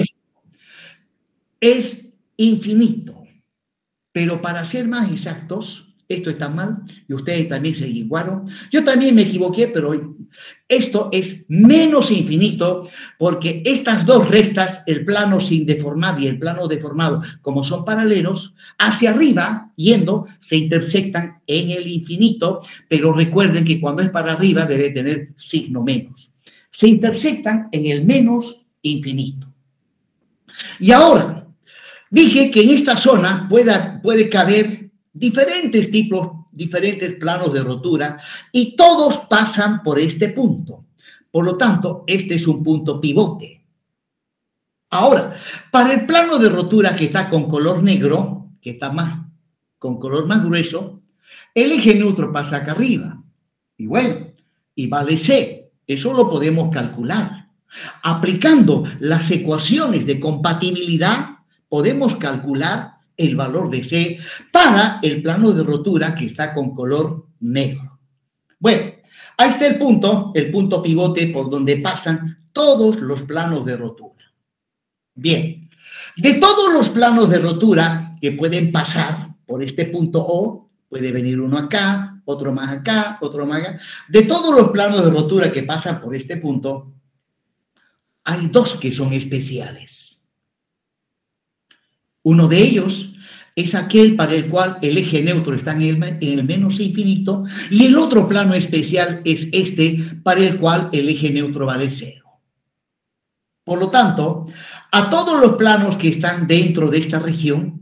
es infinito. Pero para ser más exactos, esto está mal y ustedes también se equivocaron. Yo también me equivoqué, pero esto es menos infinito porque estas dos rectas, el plano sin deformar y el plano deformado, como son paralelos, hacia arriba, yendo, se intersectan en el infinito, pero recuerden que cuando es para arriba debe tener signo menos. Se intersectan en el menos infinito. Y ahora, dije que en esta zona puede caber diferentes planos de rotura y todos pasan por este punto. Por lo tanto, este es un punto pivote. Ahora, para el plano de rotura que está con color negro, que está con color más grueso, el eje neutro pasa acá arriba. Y bueno, y vale C. Eso lo podemos calcular. Aplicando las ecuaciones de compatibilidad, podemos calcular el valor de C para el plano de rotura que está con color negro. Bueno, ahí está el punto pivote por donde pasan todos los planos de rotura. Bien, de todos los planos de rotura que pueden pasar por este punto O, puede venir uno acá, otro más acá, otro más acá. De todos los planos de rotura que pasan por este punto, hay dos que son especiales. Uno de ellos es aquel para el cual el eje neutro está en el menos infinito y el otro plano especial es este para el cual el eje neutro vale 0. Por lo tanto, a todos los planos que están dentro de esta región,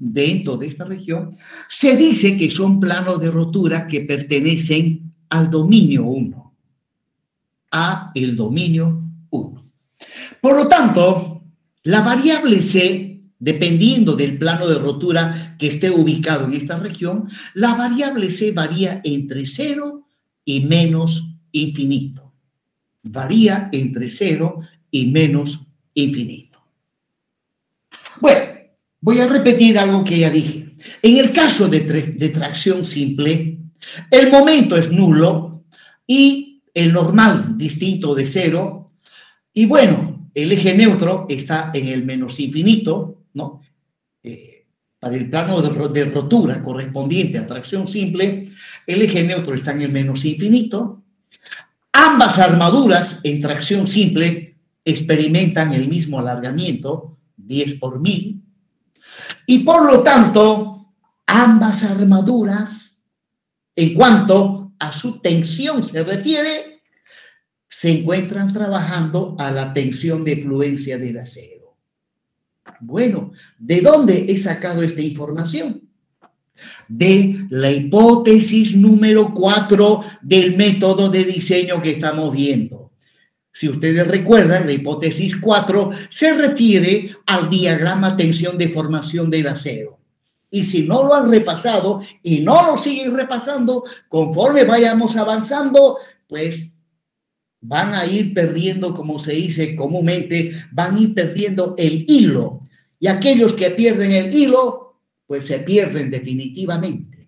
se dice que son planos de rotura que pertenecen al dominio 1, a el dominio 1. Por lo tanto, la variable C, dependiendo del plano de rotura que esté ubicado en esta región, la variable C varía entre 0 y menos infinito. Varía entre 0 y menos infinito. Bueno, voy a repetir algo que ya dije. En el caso de tracción simple, el momento es nulo y el normal distinto de 0. Y bueno, el eje neutro está en el menos infinito, ¿no? Para el plano de rotura correspondiente a tracción simple, el eje neutro está en el menos infinito. Ambas armaduras en tracción simple experimentan el mismo alargamiento, 10 por 1000. Y por lo tanto, ambas armaduras, en cuanto a su tensión se refiere, se encuentran trabajando a la tensión de fluencia del acero. Bueno, ¿de dónde he sacado esta información? De la hipótesis número 4 del método de diseño que estamos viendo. Si ustedes recuerdan, la hipótesis 4 se refiere al diagrama tensión-deformación del acero. Y si no lo han repasado y no lo siguen repasando, conforme vayamos avanzando, pues van a ir perdiendo, como se dice comúnmente, van a ir perdiendo el hilo. Y aquellos que pierden el hilo, pues se pierden definitivamente.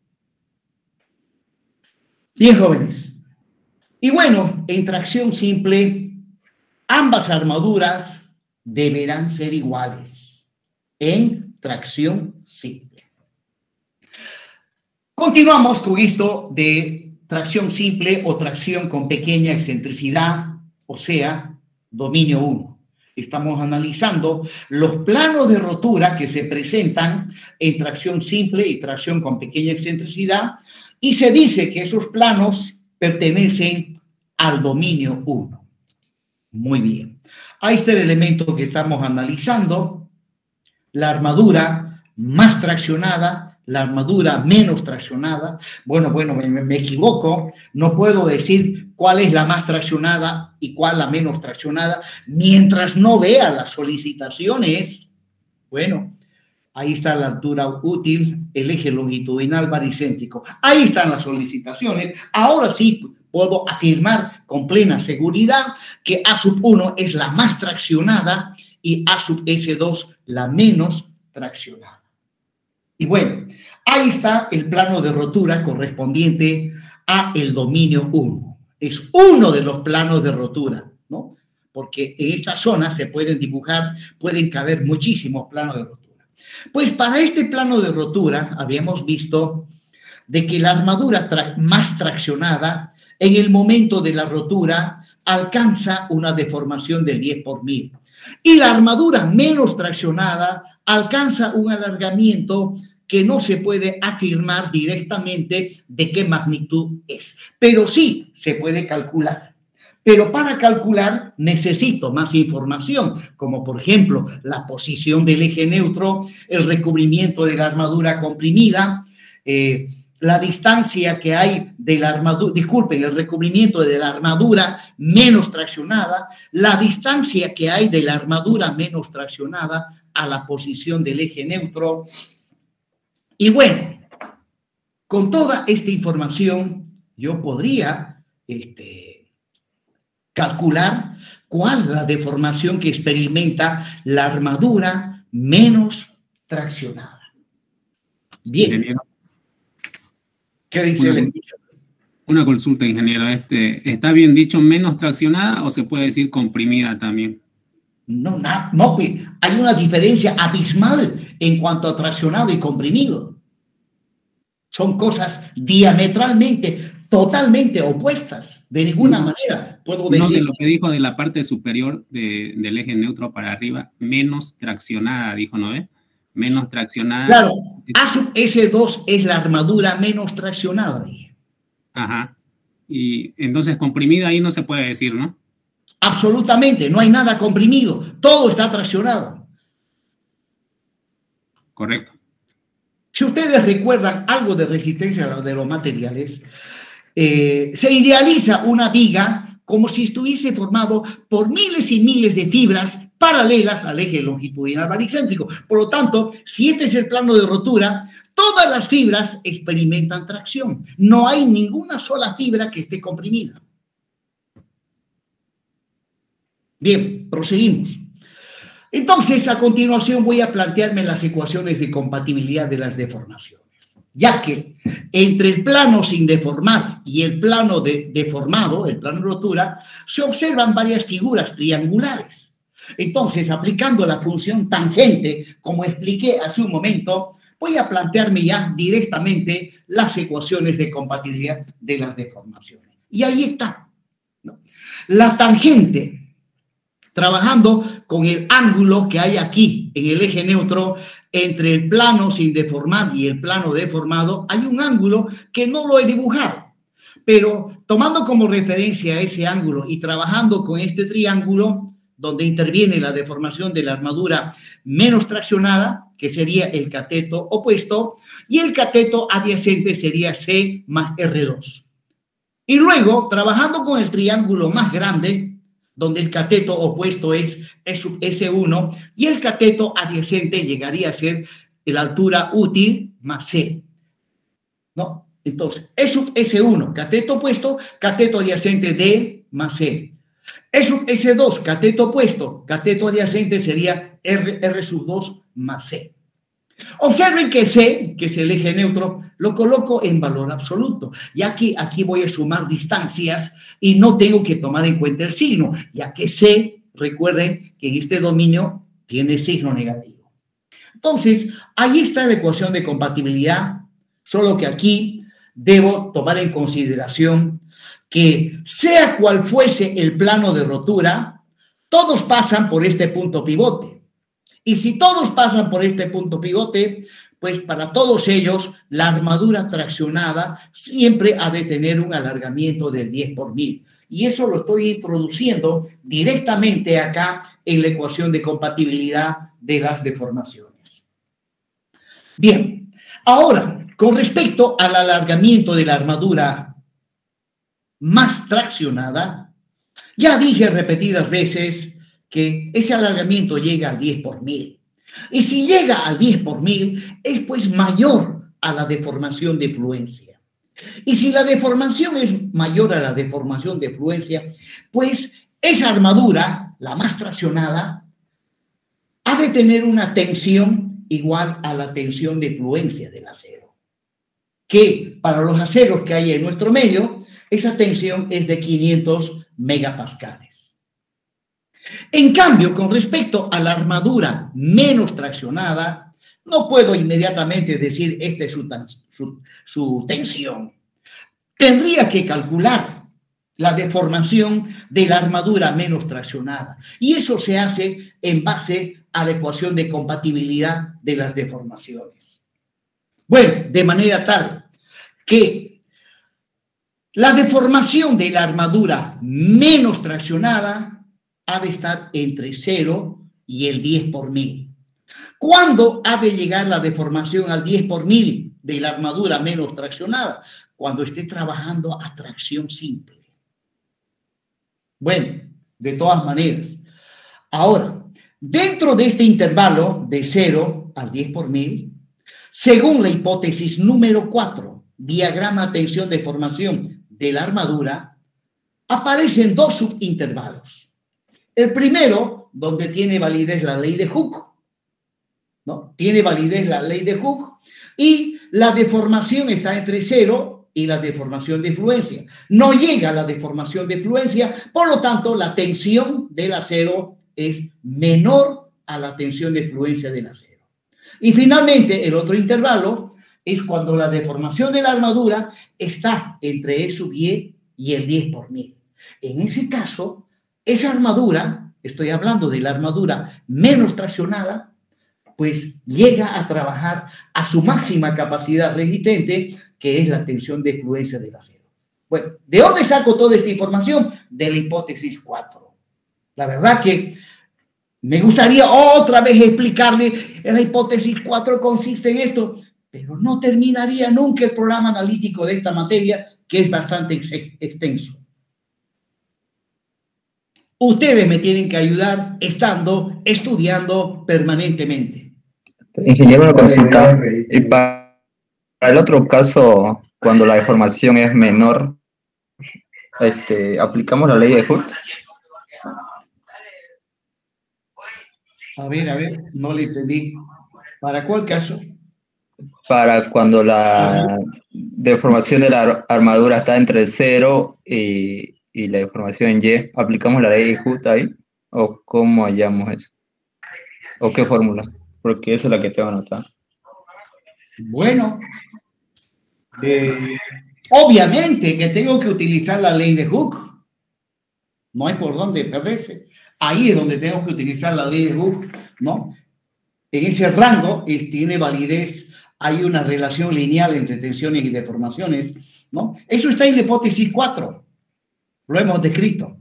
Bien, jóvenes. Y bueno, en tracción simple, ambas armaduras deberán ser iguales en tracción simple. Continuamos con esto de tracción simple o tracción con pequeña excentricidad, o sea, dominio 1. Estamos analizando los planos de rotura que se presentan en tracción simple y tracción con pequeña excentricidad, y se dice que esos planos pertenecen al dominio 1. Muy bien. Ahí está el elemento que estamos analizando, la armadura más traccionada, la armadura menos traccionada. Bueno, me equivoco, no puedo decir cuál es la más traccionada y cuál la menos traccionada mientras no vea las solicitaciones. Bueno, ahí está la altura útil, el eje longitudinal baricéntrico. Ahí están las solicitaciones. Ahora sí puedo afirmar con plena seguridad que A sub 1 es la más traccionada y A sub S2 la menos traccionada. Y bueno, ahí está el plano de rotura correspondiente a el dominio 1. Es uno de los planos de rotura, ¿no? Porque en esta zona se pueden dibujar, pueden caber muchísimos planos de rotura. Pues para este plano de rotura habíamos visto de que la armadura más traccionada en el momento de la rotura alcanza una deformación del 10 por 1000. Y la armadura menos traccionada alcanza un alargamiento que no se puede afirmar directamente de qué magnitud es, pero sí se puede calcular. Pero para calcular necesito más información, como por ejemplo la posición del eje neutro, el recubrimiento de la armadura comprimida, la distancia que hay de la armadura, disculpen, el recubrimiento de la armadura menos traccionada, la distancia que hay de la armadura menos traccionada a la posición del eje neutro. Y bueno, con toda esta información yo podría calcular cuál es la deformación que experimenta la armadura menos traccionada. Bien. Ingeniero. ¿Qué dice el ingeniero? Una consulta, ingeniero. ¿Está bien dicho menos traccionada o se puede decir comprimida también? No, hay una diferencia abismal en cuanto a traccionado y comprimido. Son cosas diametralmente, totalmente opuestas. De ninguna manera puedo decir. No, de lo que dijo de la parte superior del eje neutro para arriba, menos traccionada, dijo, ¿no ve? Menos traccionada. Claro, A sub S2 es la armadura menos traccionada. Ajá. Y entonces comprimida ahí no se puede decir, ¿no? Absolutamente, no hay nada comprimido, todo está traccionado. Correcto. Si ustedes recuerdan algo de resistencia de los materiales, se idealiza una viga como si estuviese formado por miles y miles de fibras paralelas al eje longitudinal baricéntrico. Por lo tanto, si este es el plano de rotura, todas las fibras experimentan tracción. No hay ninguna sola fibra que esté comprimida. Bien, proseguimos. Entonces, a continuación voy a plantearme las ecuaciones de compatibilidad de las deformaciones, ya que entre el plano sin deformar y el plano deformado, el plano de rotura, se observan varias figuras triangulares. Entonces, aplicando la función tangente, como expliqué hace un momento, voy a plantearme ya directamente las ecuaciones de compatibilidad de las deformaciones. Y ahí está, ¿no? La tangente, trabajando con el ángulo que hay aquí en el eje neutro entre el plano sin deformar y el plano deformado, hay un ángulo que no lo he dibujado, pero tomando como referencia ese ángulo y trabajando con este triángulo donde interviene la deformación de la armadura menos traccionada, que sería el cateto opuesto, y el cateto adyacente sería C más R2. Y luego, trabajando con el triángulo más grande, donde el cateto opuesto es E sub S1 y el cateto adyacente llegaría a ser la altura útil más C, ¿no? Entonces, E sub S1, cateto opuesto, cateto adyacente D más C. E sub S2, cateto opuesto, cateto adyacente sería R sub 2 más C. Observen que C, que es el eje neutro, lo coloco en valor absoluto, ya que aquí voy a sumar distancias y no tengo que tomar en cuenta el signo, ya que C, recuerden que en este dominio tiene signo negativo. Entonces, ahí está la ecuación de compatibilidad Solo que aquí debo tomar en consideración que sea cual fuese el plano de rotura, todos pasan por este punto pivote. Y si todos pasan por este punto pivote, pues para todos ellos la armadura traccionada siempre ha de tener un alargamiento del 10 por 1000. Y eso lo estoy introduciendo directamente acá en la ecuación de compatibilidad de las deformaciones. Bien, ahora, con respecto al alargamiento de la armadura más traccionada, ya dije repetidas veces que ese alargamiento llega al 10 por 1000. Y si llega al 10 por 1000, es pues mayor a la deformación de fluencia. Y si la deformación es mayor a la deformación de fluencia, pues esa armadura, la más traccionada, ha de tener una tensión igual a la tensión de fluencia del acero. Que para los aceros que hay en nuestro medio, esa tensión es de 500 megapascales. En cambio, con respecto a la armadura menos traccionada, no puedo inmediatamente decir esta es su tensión. Tendría que calcular la deformación de la armadura menos traccionada. Y eso se hace en base a la ecuación de compatibilidad de las deformaciones. Bueno, de manera tal que la deformación de la armadura menos traccionada ha de estar entre 0 y el 10 por 1000. ¿Cuándo ha de llegar la deformación al 10 por 1000 de la armadura menos traccionada? Cuando esté trabajando a tracción simple. Bueno, de todas maneras. Ahora, dentro de este intervalo de 0 al 10 por 1000, según la hipótesis número 4, diagrama tensión-deformación de la armadura, aparecen dos subintervalos. El primero, donde tiene validez la ley de Hooke, ¿no? Tiene validez la ley de Hooke y la deformación está entre 0 y la deformación de fluencia. No llega a la deformación de fluencia, por lo tanto, la tensión del acero es menor a la tensión de fluencia del acero. Y finalmente, el otro intervalo es cuando la deformación de la armadura está entre E sub y y el 10 por 1000. En ese caso, esa armadura, estoy hablando de la armadura menos traccionada, pues llega a trabajar a su máxima capacidad resistente, que es la tensión de fluencia del acero. Bueno, ¿de dónde saco toda esta información? De la hipótesis 4. La verdad que me gustaría otra vez explicarle, la hipótesis 4 consiste en esto, pero no terminaría nunca el programa analítico de esta materia, que es bastante extenso. Ustedes me tienen que ayudar estudiando permanentemente. Ingeniero, una consulta. Y para el otro caso, cuando la deformación es menor, ¿aplicamos la ley de Hooke? A ver, no le entendí. ¿Para cuál caso? Para cuando la deformación de la armadura está entre 0 y la deformación en Y, ¿aplicamos la ley de Hooke ahí? ¿O cómo hallamos eso? ¿O qué fórmula? Porque esa es la que tengo anotada. Bueno, obviamente que tengo que utilizar la ley de Hooke. No hay por dónde perderse. Ahí es donde tengo que utilizar la ley de Hooke, ¿no? En ese rango tiene validez, hay una relación lineal entre tensiones y deformaciones, ¿no? Eso está en la hipótesis 4. Lo hemos descrito.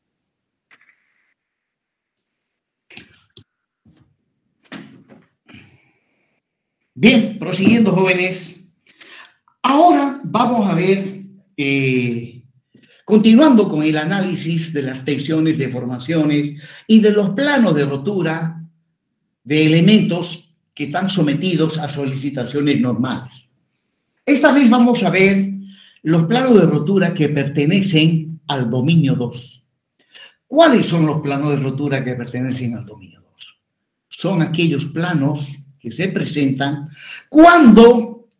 Bien, prosiguiendo, jóvenes. Ahora vamos a ver, continuando con el análisis de las tensiones, deformaciones y de los planos de rotura de elementos que están sometidos a solicitaciones normales. Esta vez vamos a ver los planos de rotura que pertenecen al dominio 2. ¿Cuáles son los planos de rotura que pertenecen al dominio 2? Son aquellos planos que se presentan cuando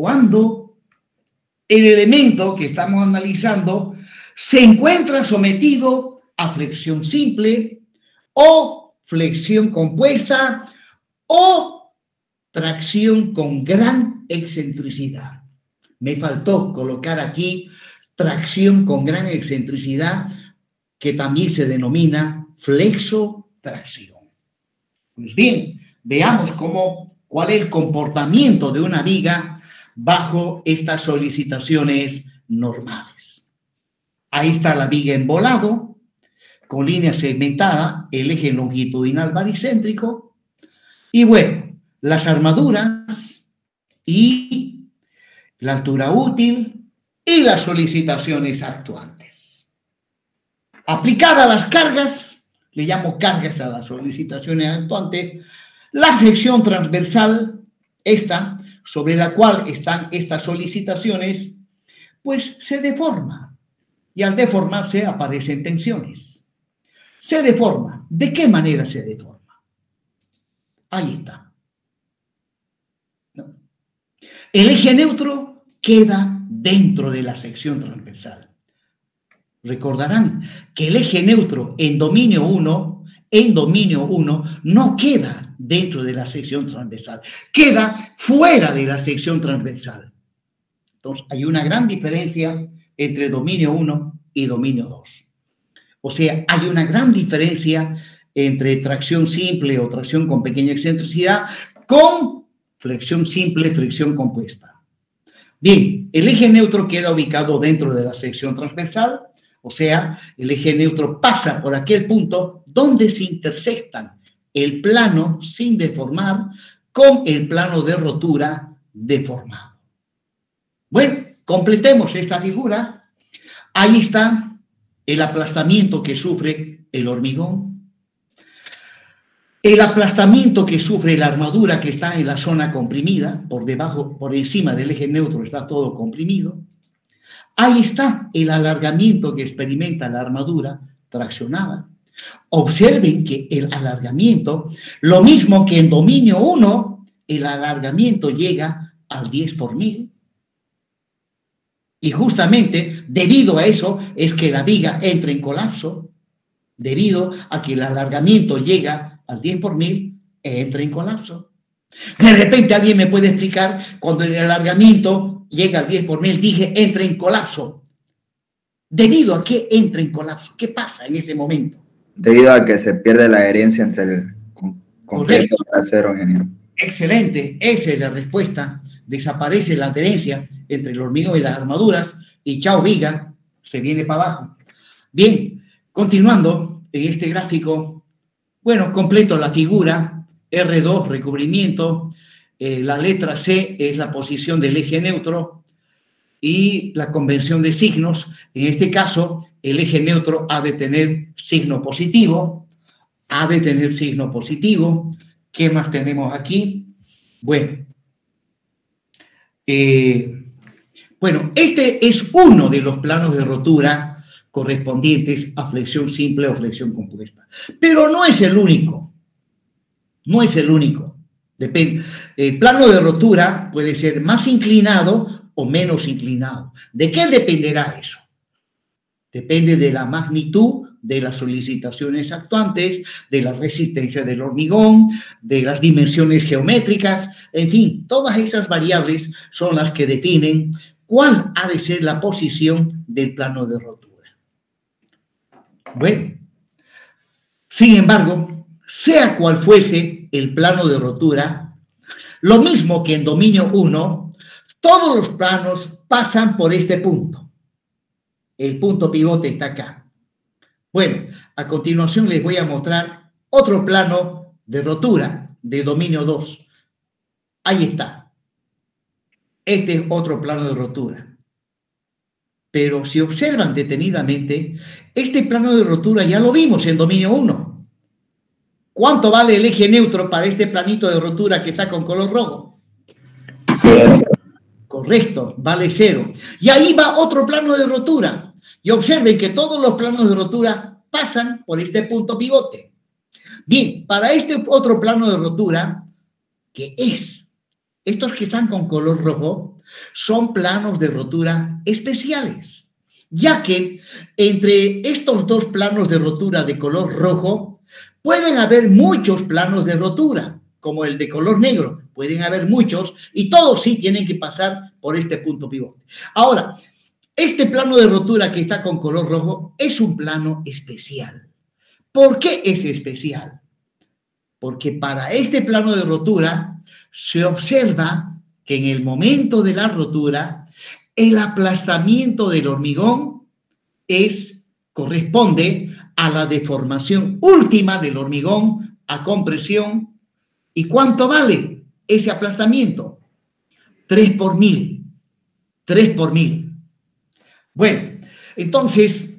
el elemento que estamos analizando se encuentra sometido a flexión simple o flexión compuesta o tracción con gran gran excentricidad. Me faltó colocar aquí tracción con gran excentricidad, que también se denomina flexotracción. Pues bien, veamos cuál es el comportamiento de una viga bajo estas solicitaciones normales. Ahí está la viga en volado, con línea segmentada, el eje longitudinal baricéntrico, y bueno, las armaduras y la altura útil y las solicitaciones actuantes. Aplicada a las cargas, le llamo cargas a las solicitaciones actuantes, la sección transversal, esta, sobre la cual están estas solicitaciones, pues se deforma. Y al deformarse aparecen tensiones. Se deforma. ¿De qué manera se deforma? Ahí está. ¿No? El eje neutro queda dentro de la sección transversal. Recordarán que el eje neutro en dominio 1 no queda dentro de la sección transversal, queda fuera de la sección transversal. Entonces, hay una gran diferencia entre dominio 1 y dominio 2. O sea, hay una gran diferencia entre tracción simple o tracción con pequeña excentricidad con flexión simple, flexión compuesta. Bien, el eje neutro queda ubicado dentro de la sección transversal, o sea, el eje neutro pasa por aquel punto donde se intersectan el plano sin deformar con el plano de rotura deformado. Bueno, completemos esta figura. Ahí está el aplastamiento que sufre el hormigón, el aplastamiento que sufre la armadura que está en la zona comprimida, por debajo, por encima del eje neutro está todo comprimido. Ahí está el alargamiento que experimenta la armadura traccionada. Observen que el alargamiento, lo mismo que en dominio 1, el alargamiento llega al 10 por 1000. Y justamente debido a eso es que la viga entra en colapso, debido a que el alargamiento llega al 10 por 1000, entra en colapso. De repente alguien me puede explicar cuando el alargamiento llega al 10 por 1000, dije entra en colapso. ¿Debido a qué entra en colapso? ¿Qué pasa en ese momento? Debido a que se pierde la adherencia entre el concreto y el acero, ingeniero. Excelente, esa es la respuesta. Desaparece la adherencia entre el hormigón y las armaduras y chao viga, se viene para abajo. Bien, continuando en este gráfico, bueno, completo la figura, R2, recubrimiento, la letra C es la posición del eje neutro y la convención de signos. En este caso, el eje neutro ha de tener signo positivo, ¿Qué más tenemos aquí? Bueno, este es uno de los planos de rotura correspondientes a flexión simple o flexión compuesta. Pero no es el único. No es el único. Depende. El plano de rotura puede ser más inclinado o menos inclinado. ¿De qué dependerá eso? Depende de la magnitud de las solicitaciones actuantes, de la resistencia del hormigón, de las dimensiones geométricas, en fin, todas esas variables son las que definen cuál ha de ser la posición del plano de rotura. Bueno, sin embargo, sea cual fuese el plano de rotura, lo mismo que en dominio 1, todos los planos pasan por este punto. El punto pivote está acá. Bueno, a continuación les voy a mostrar otro plano de rotura de dominio 2. Ahí está. Este es otro plano de rotura. Pero si observan detenidamente, este plano de rotura ya lo vimos en dominio 1. ¿Cuánto vale el eje neutro para este planito de rotura que está con color rojo? 0. Correcto, vale 0. Y ahí va otro plano de rotura. Y observen que todos los planos de rotura pasan por este punto pivote. Bien, para este otro plano de rotura, que es, estos que están con color rojo, son planos de rotura especiales, ya que entre estos dos planos de rotura de color rojo pueden haber muchos planos de rotura, como el de color negro, pueden haber muchos, y todos sí tienen que pasar por este punto pivote. Ahora, este plano de rotura que está con color rojo es un plano especial. ¿Por qué es especial? Porque para este plano de rotura se observa que en el momento de la rotura, el aplastamiento del hormigón corresponde a la deformación última del hormigón a compresión. ¿Y cuánto vale ese aplastamiento? 3 por 1000. 3 por 1000. Bueno, entonces,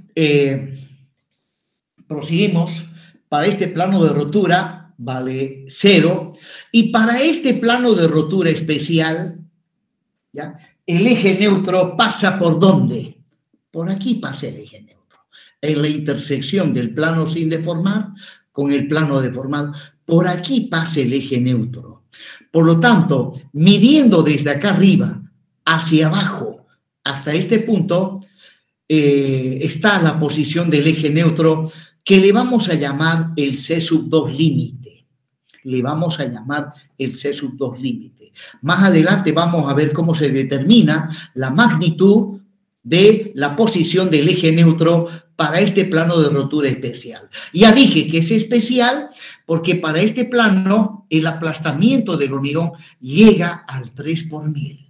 proseguimos. Para este plano de rotura vale 0. Y para este plano de rotura especial, ¿ya? El eje neutro pasa ¿por dónde? Por aquí pasa el eje neutro. En la intersección del plano sin deformar con el plano deformado. Por aquí pasa el eje neutro. Por lo tanto, midiendo desde acá arriba hacia abajo hasta este punto, está la posición del eje neutro que le vamos a llamar el C2 límite. Le vamos a llamar el C2 límite. Más adelante vamos a ver cómo se determina la magnitud de la posición del eje neutro para este plano de rotura especial. Ya dije que es especial porque para este plano el aplastamiento del hormigón llega al 3 por 1000.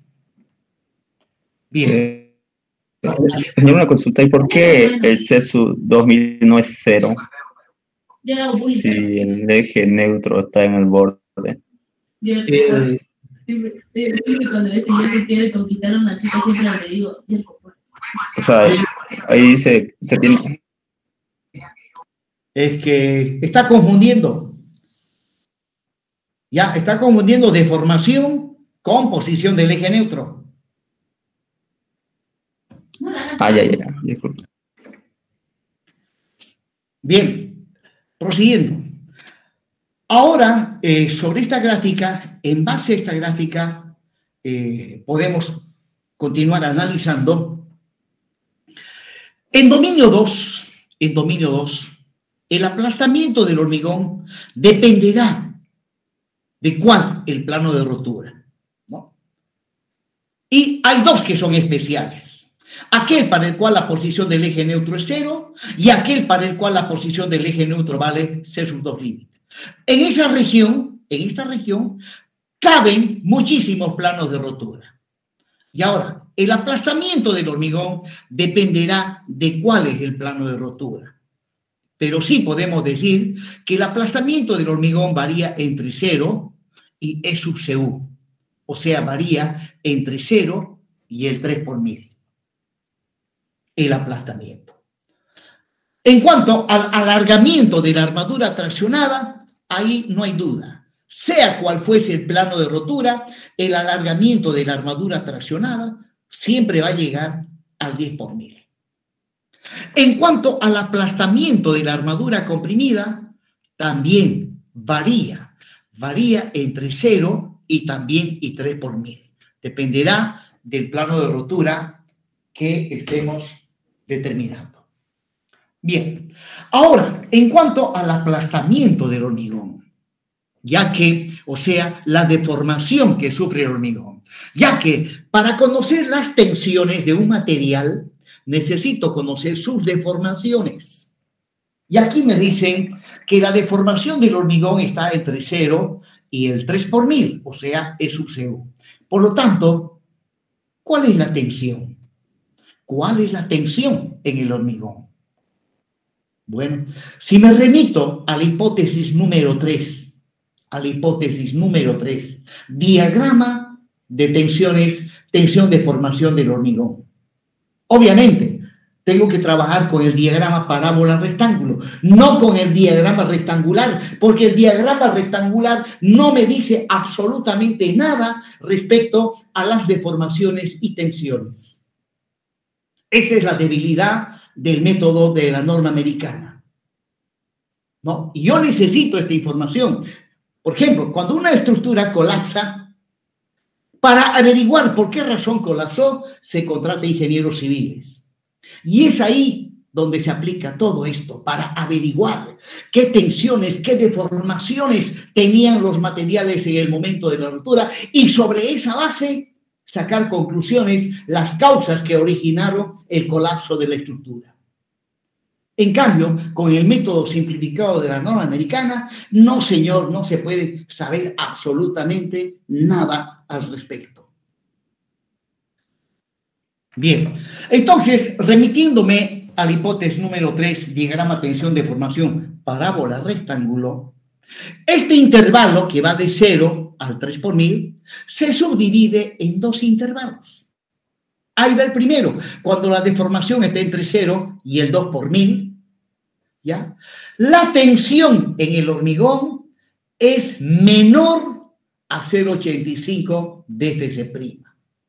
Bien. Tenía una consulta, ¿y por qué el CESU 2000 no es 0? Si el eje neutro está en el borde. Cuando ves que quiere conquistar a una chica, siempre le digo, o sea, ahí dice, se tiene... Es que está confundiendo. Ya, está confundiendo deformación con posición del eje neutro. Ya, disculpe. Bien, prosiguiendo. Ahora, sobre esta gráfica, en base a esta gráfica, podemos continuar analizando. En dominio 2, el aplastamiento del hormigón dependerá de cuál el plano de rotura, ¿no? Y hay dos que son especiales. Aquel para el cual la posición del eje neutro es 0 y aquel para el cual la posición del eje neutro vale C2 límite. En esta región, caben muchísimos planos de rotura. Y ahora, el aplastamiento del hormigón dependerá de cuál es el plano de rotura. Pero sí podemos decir que el aplastamiento del hormigón varía entre 0 y E sub CU. O sea, varía entre 0 y el 3 por 1000. El aplastamiento. En cuanto al alargamiento de la armadura traccionada, ahí no hay duda. Sea cual fuese el plano de rotura, el alargamiento de la armadura traccionada siempre va a llegar al 10 por 1000. En cuanto al aplastamiento de la armadura comprimida, también varía entre 0 y 3 por 1000. Dependerá del plano de rotura que estemos determinando. Bien, ahora, en cuanto al aplastamiento del hormigón, la deformación que sufre el hormigón, ya que para conocer las tensiones de un material, necesito conocer sus deformaciones. Y aquí me dicen que la deformación del hormigón está entre 0 y el 3 por 1000, o sea, E sub CU. Por lo tanto, ¿cuál es la tensión? ¿Cuál es la tensión en el hormigón? Bueno, si me remito a la hipótesis número 3, diagrama de tensiones, tensión de formación del hormigón. Obviamente, tengo que trabajar con el diagrama parábola-rectángulo, no con el diagrama rectangular, porque el diagrama rectangular no me dice absolutamente nada respecto a las deformaciones y tensiones. Esa es la debilidad del método de la norma americana, ¿no? Y yo necesito esta información. Por ejemplo, cuando una estructura colapsa, para averiguar por qué razón colapsó, se contrata ingenieros civiles. Y es ahí donde se aplica todo esto para averiguar qué tensiones, qué deformaciones tenían los materiales en el momento de la rotura y sobre esa base sacar conclusiones, las causas que originaron el colapso de la estructura. En cambio, con el método simplificado de la norma americana, no, señor, no se puede saber absolutamente nada al respecto. Bien, entonces, remitiéndome a la hipótesis número 3, diagrama tensión de formación, parábola rectángulo, este intervalo que va de 0 al 3 por 1000 se subdivide en dos intervalos. Ahí va el primero, cuando la deformación está entre 0 y el 2 por 1000, ¿ya? La tensión en el hormigón es menor a 0,85 dfc'.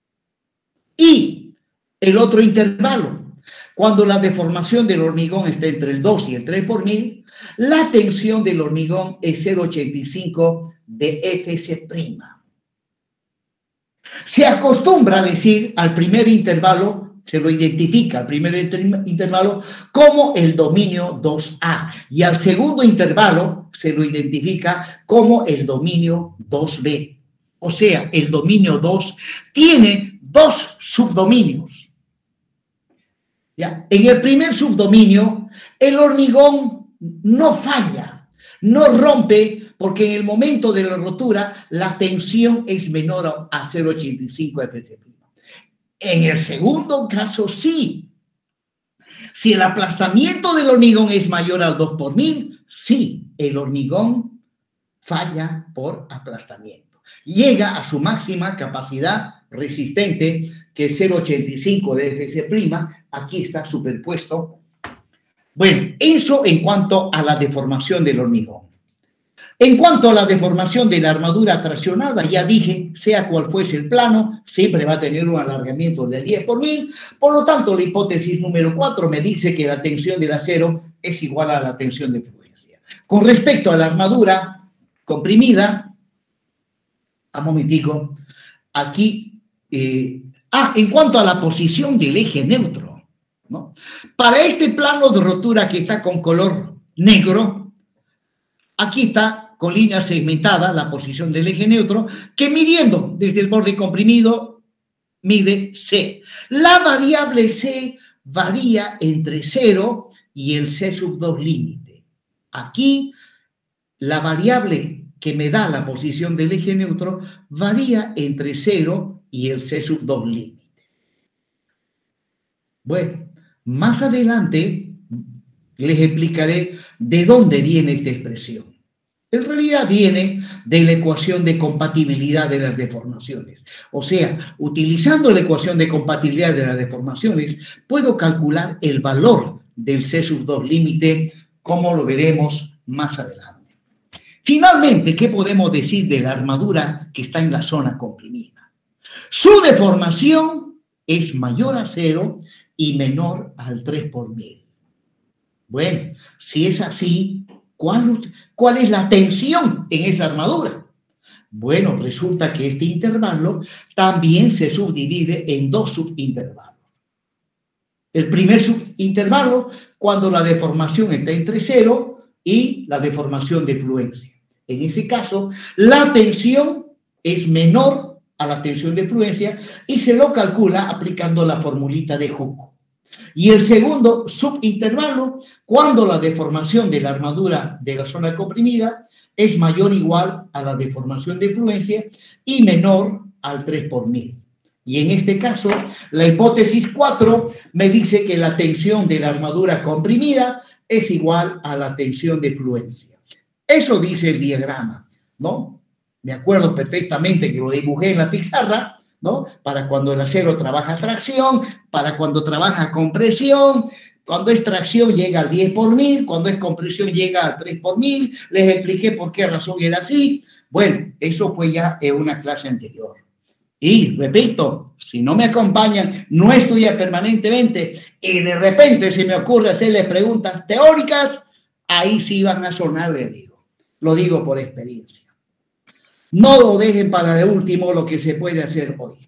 Y el otro intervalo, cuando la deformación del hormigón está entre el 2 y el 3 por 1000, la tensión del hormigón es 0,85 dfc'. Se acostumbra a decir al primer intervalo, se lo identifica al primer intervalo como el dominio 2A y al segundo intervalo se lo identifica como el dominio 2B. O sea, el dominio 2 tiene dos subdominios. ¿Ya? En el primer subdominio, el hormigón no falla, no rompe, porque en el momento de la rotura la tensión es menor a 0,85 fc'. En el segundo caso, sí. Si el aplastamiento del hormigón es mayor al 2 por 1000, sí, el hormigón falla por aplastamiento. Llega a su máxima capacidad resistente, que es 0,85 dfc'. Aquí está superpuesto. Bueno, eso en cuanto a la deformación del hormigón. En cuanto a la deformación de la armadura traccionada, ya dije, sea cual fuese el plano, siempre va a tener un alargamiento del 10 por 1000. Por lo tanto, la hipótesis número 4 me dice que la tensión del acero es igual a la tensión de fluencia. Con respecto a la armadura comprimida, un momentico, aquí, en cuanto a la posición del eje neutro, ¿no? Para este plano de rotura que está con color negro, aquí está con línea segmentada la posición del eje neutro, que midiendo desde el borde comprimido mide C. La variable C varía entre 0 y el C⁻² límite. Aquí la variable que me da la posición del eje neutro varía entre 0 y el C⁻² límite. Bueno, más adelante les explicaré de dónde viene esta expresión. En realidad viene de la ecuación de compatibilidad de las deformaciones. O sea, utilizando la ecuación de compatibilidad de las deformaciones, puedo calcular el valor del C⁻² límite, como lo veremos más adelante. Finalmente, ¿qué podemos decir de la armadura que está en la zona comprimida? Su deformación es mayor a 0 y menor al 3 por 1000. Bueno, si es así, ¿cuál es la tensión en esa armadura? Bueno, resulta que este intervalo también se subdivide en dos subintervalos. El primer subintervalo, cuando la deformación está entre 0 y la deformación de fluencia. En ese caso, la tensión es menor a la tensión de fluencia y se lo calcula aplicando la formulita de Hooke. Y el segundo subintervalo, cuando la deformación de la armadura de la zona comprimida es mayor o igual a la deformación de fluencia y menor al 3 por 1000. Y en este caso, la hipótesis 4 me dice que la tensión de la armadura comprimida es igual a la tensión de fluencia. Eso dice el diagrama, ¿no? Me acuerdo perfectamente que lo dibujé en la pizarra, ¿no? Para cuando el acero trabaja tracción, para cuando trabaja compresión, cuando es tracción llega al 10 por 1000, cuando es compresión llega al 3 por 1000. Les expliqué por qué razón era así. Bueno, eso fue ya en una clase anterior. Y repito, si no me acompañan, no estudian permanentemente y de repente se me ocurre hacerles preguntas teóricas, ahí sí van a sonar, les digo. Lo digo por experiencia. No lo dejen para de último lo que se puede hacer hoy.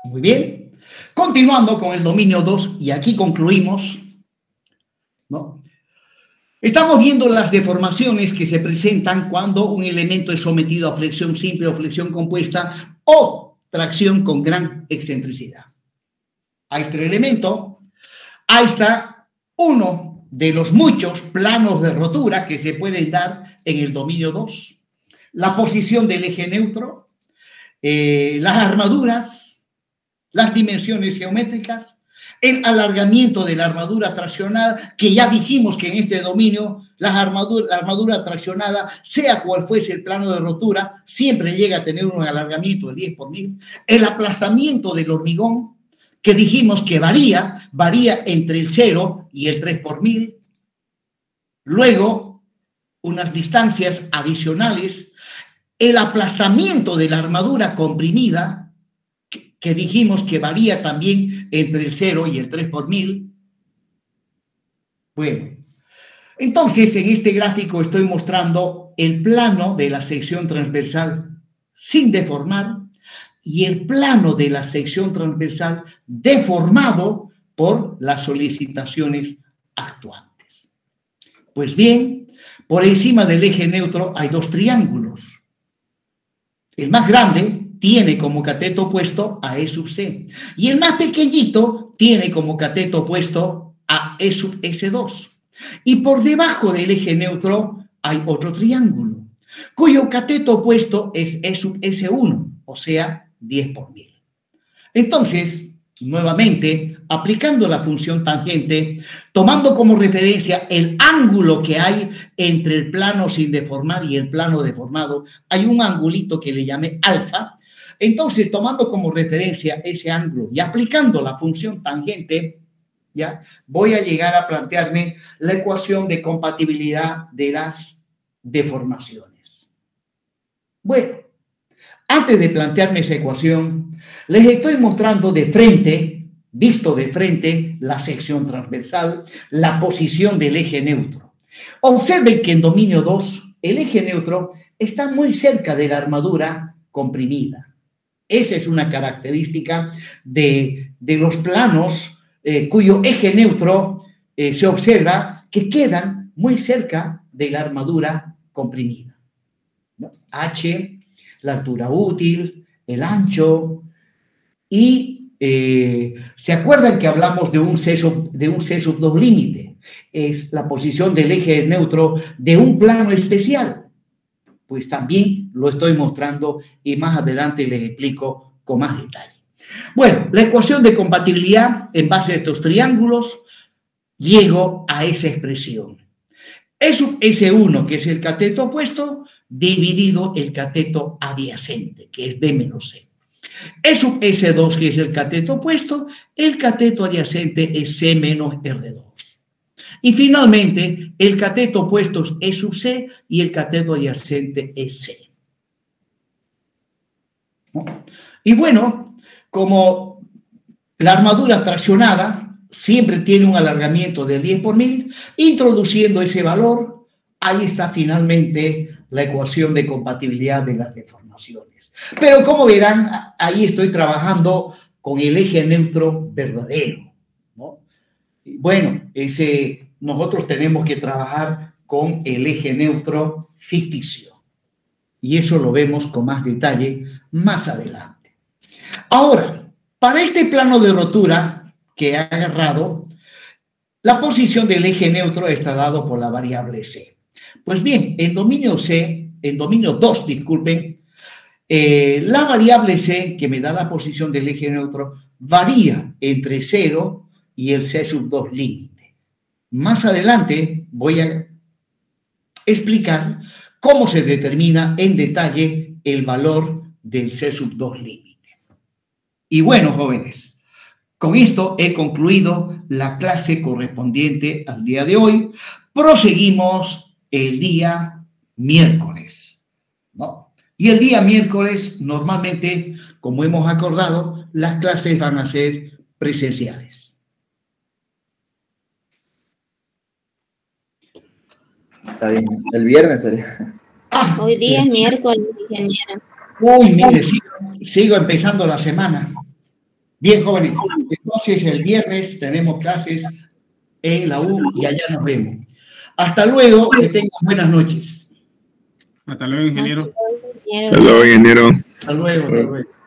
Muy bien. Continuando con el dominio 2, y aquí concluimos, ¿no? Estamos viendo las deformaciones que se presentan cuando un elemento es sometido a flexión simple o flexión compuesta o tracción con gran excentricidad. Ahí está el elemento. Ahí está uno de los muchos planos de rotura que se pueden dar en el dominio 2. La posición del eje neutro, las armaduras, las dimensiones geométricas, el alargamiento de la armadura traccionada, que ya dijimos que en este dominio la armadura traccionada, sea cual fuese el plano de rotura, siempre llega a tener un alargamiento del 10 por 1000. El aplastamiento del hormigón, que dijimos que varía entre el 0 y el 3 por 1000. Luego, unas distancias adicionales, el aplastamiento de la armadura comprimida, que dijimos que varía también entre el 0 y el 3 por 1000. Bueno, entonces en este gráfico estoy mostrando el plano de la sección transversal sin deformar y el plano de la sección transversal deformado por las solicitaciones actuantes. Pues bien, por encima del eje neutro hay dos triángulos. El más grande tiene como cateto opuesto a E sub C. Y el más pequeñito tiene como cateto opuesto a E sub S2. Y por debajo del eje neutro hay otro triángulo, cuyo cateto opuesto es E sub S1, o sea, 10 por 1000. Entonces, nuevamente, aplicando la función tangente, tomando como referencia el ángulo que hay entre el plano sin deformar y el plano deformado, hay un angulito que le llamé alfa. Entonces, tomando como referencia ese ángulo y aplicando la función tangente, ya voy a llegar a plantearme la ecuación de compatibilidad de las deformaciones. Bueno, antes de plantearme esa ecuación, les estoy mostrando de frente, visto de frente, la sección transversal, la posición del eje neutro. Observen que en dominio 2, el eje neutro está muy cerca de la armadura comprimida. Esa es una característica de los planos cuyo eje neutro se observa que quedan muy cerca de la armadura comprimida, ¿no? H, la altura útil, el ancho, y ¿se acuerdan que hablamos de un C sub 2 límite? Es la posición del eje neutro de un plano especial. Pues también lo estoy mostrando y más adelante les explico con más detalle. Bueno, la ecuación de compatibilidad en base a estos triángulos, llego a esa expresión. E sub S1, que es el cateto opuesto, dividido el cateto adyacente, que es B menos C. E sub S2, que es el cateto opuesto, el cateto adyacente es C menos R2. Y finalmente, el cateto opuesto es E sub C y el cateto adyacente es C. ¿No? Y bueno, como la armadura traccionada siempre tiene un alargamiento del 10 por 1000, introduciendo ese valor, ahí está finalmente la ecuación de compatibilidad de las deformaciones. Pero como verán, ahí estoy trabajando con el eje neutro verdadero, ¿no? Y bueno, nosotros tenemos que trabajar con el eje neutro ficticio. Y eso lo vemos con más detalle más adelante. Ahora, para este plano de rotura que he agarrado, la posición del eje neutro está dado por la variable C. Pues bien, en dominio 2, disculpen, la variable C, que me da la posición del eje neutro, varía entre 0 y el C sub 2 límite. Más adelante voy a explicar cómo se determina en detalle el valor del C sub 2 límite. Y bueno, jóvenes, con esto he concluido la clase correspondiente al día de hoy. Proseguimos el día miércoles, ¿no? Y el día miércoles, normalmente, como hemos acordado, las clases van a ser presenciales. Está bien. El viernes sería. Hoy día es miércoles, ingeniero. Uy, mire, sigo empezando la semana. Bien, jóvenes. Entonces, el viernes tenemos clases en la U y allá nos vemos. Hasta luego, que tengan buenas noches. Hasta luego, ingeniero. Hasta luego, ingeniero. Hasta luego, hasta luego.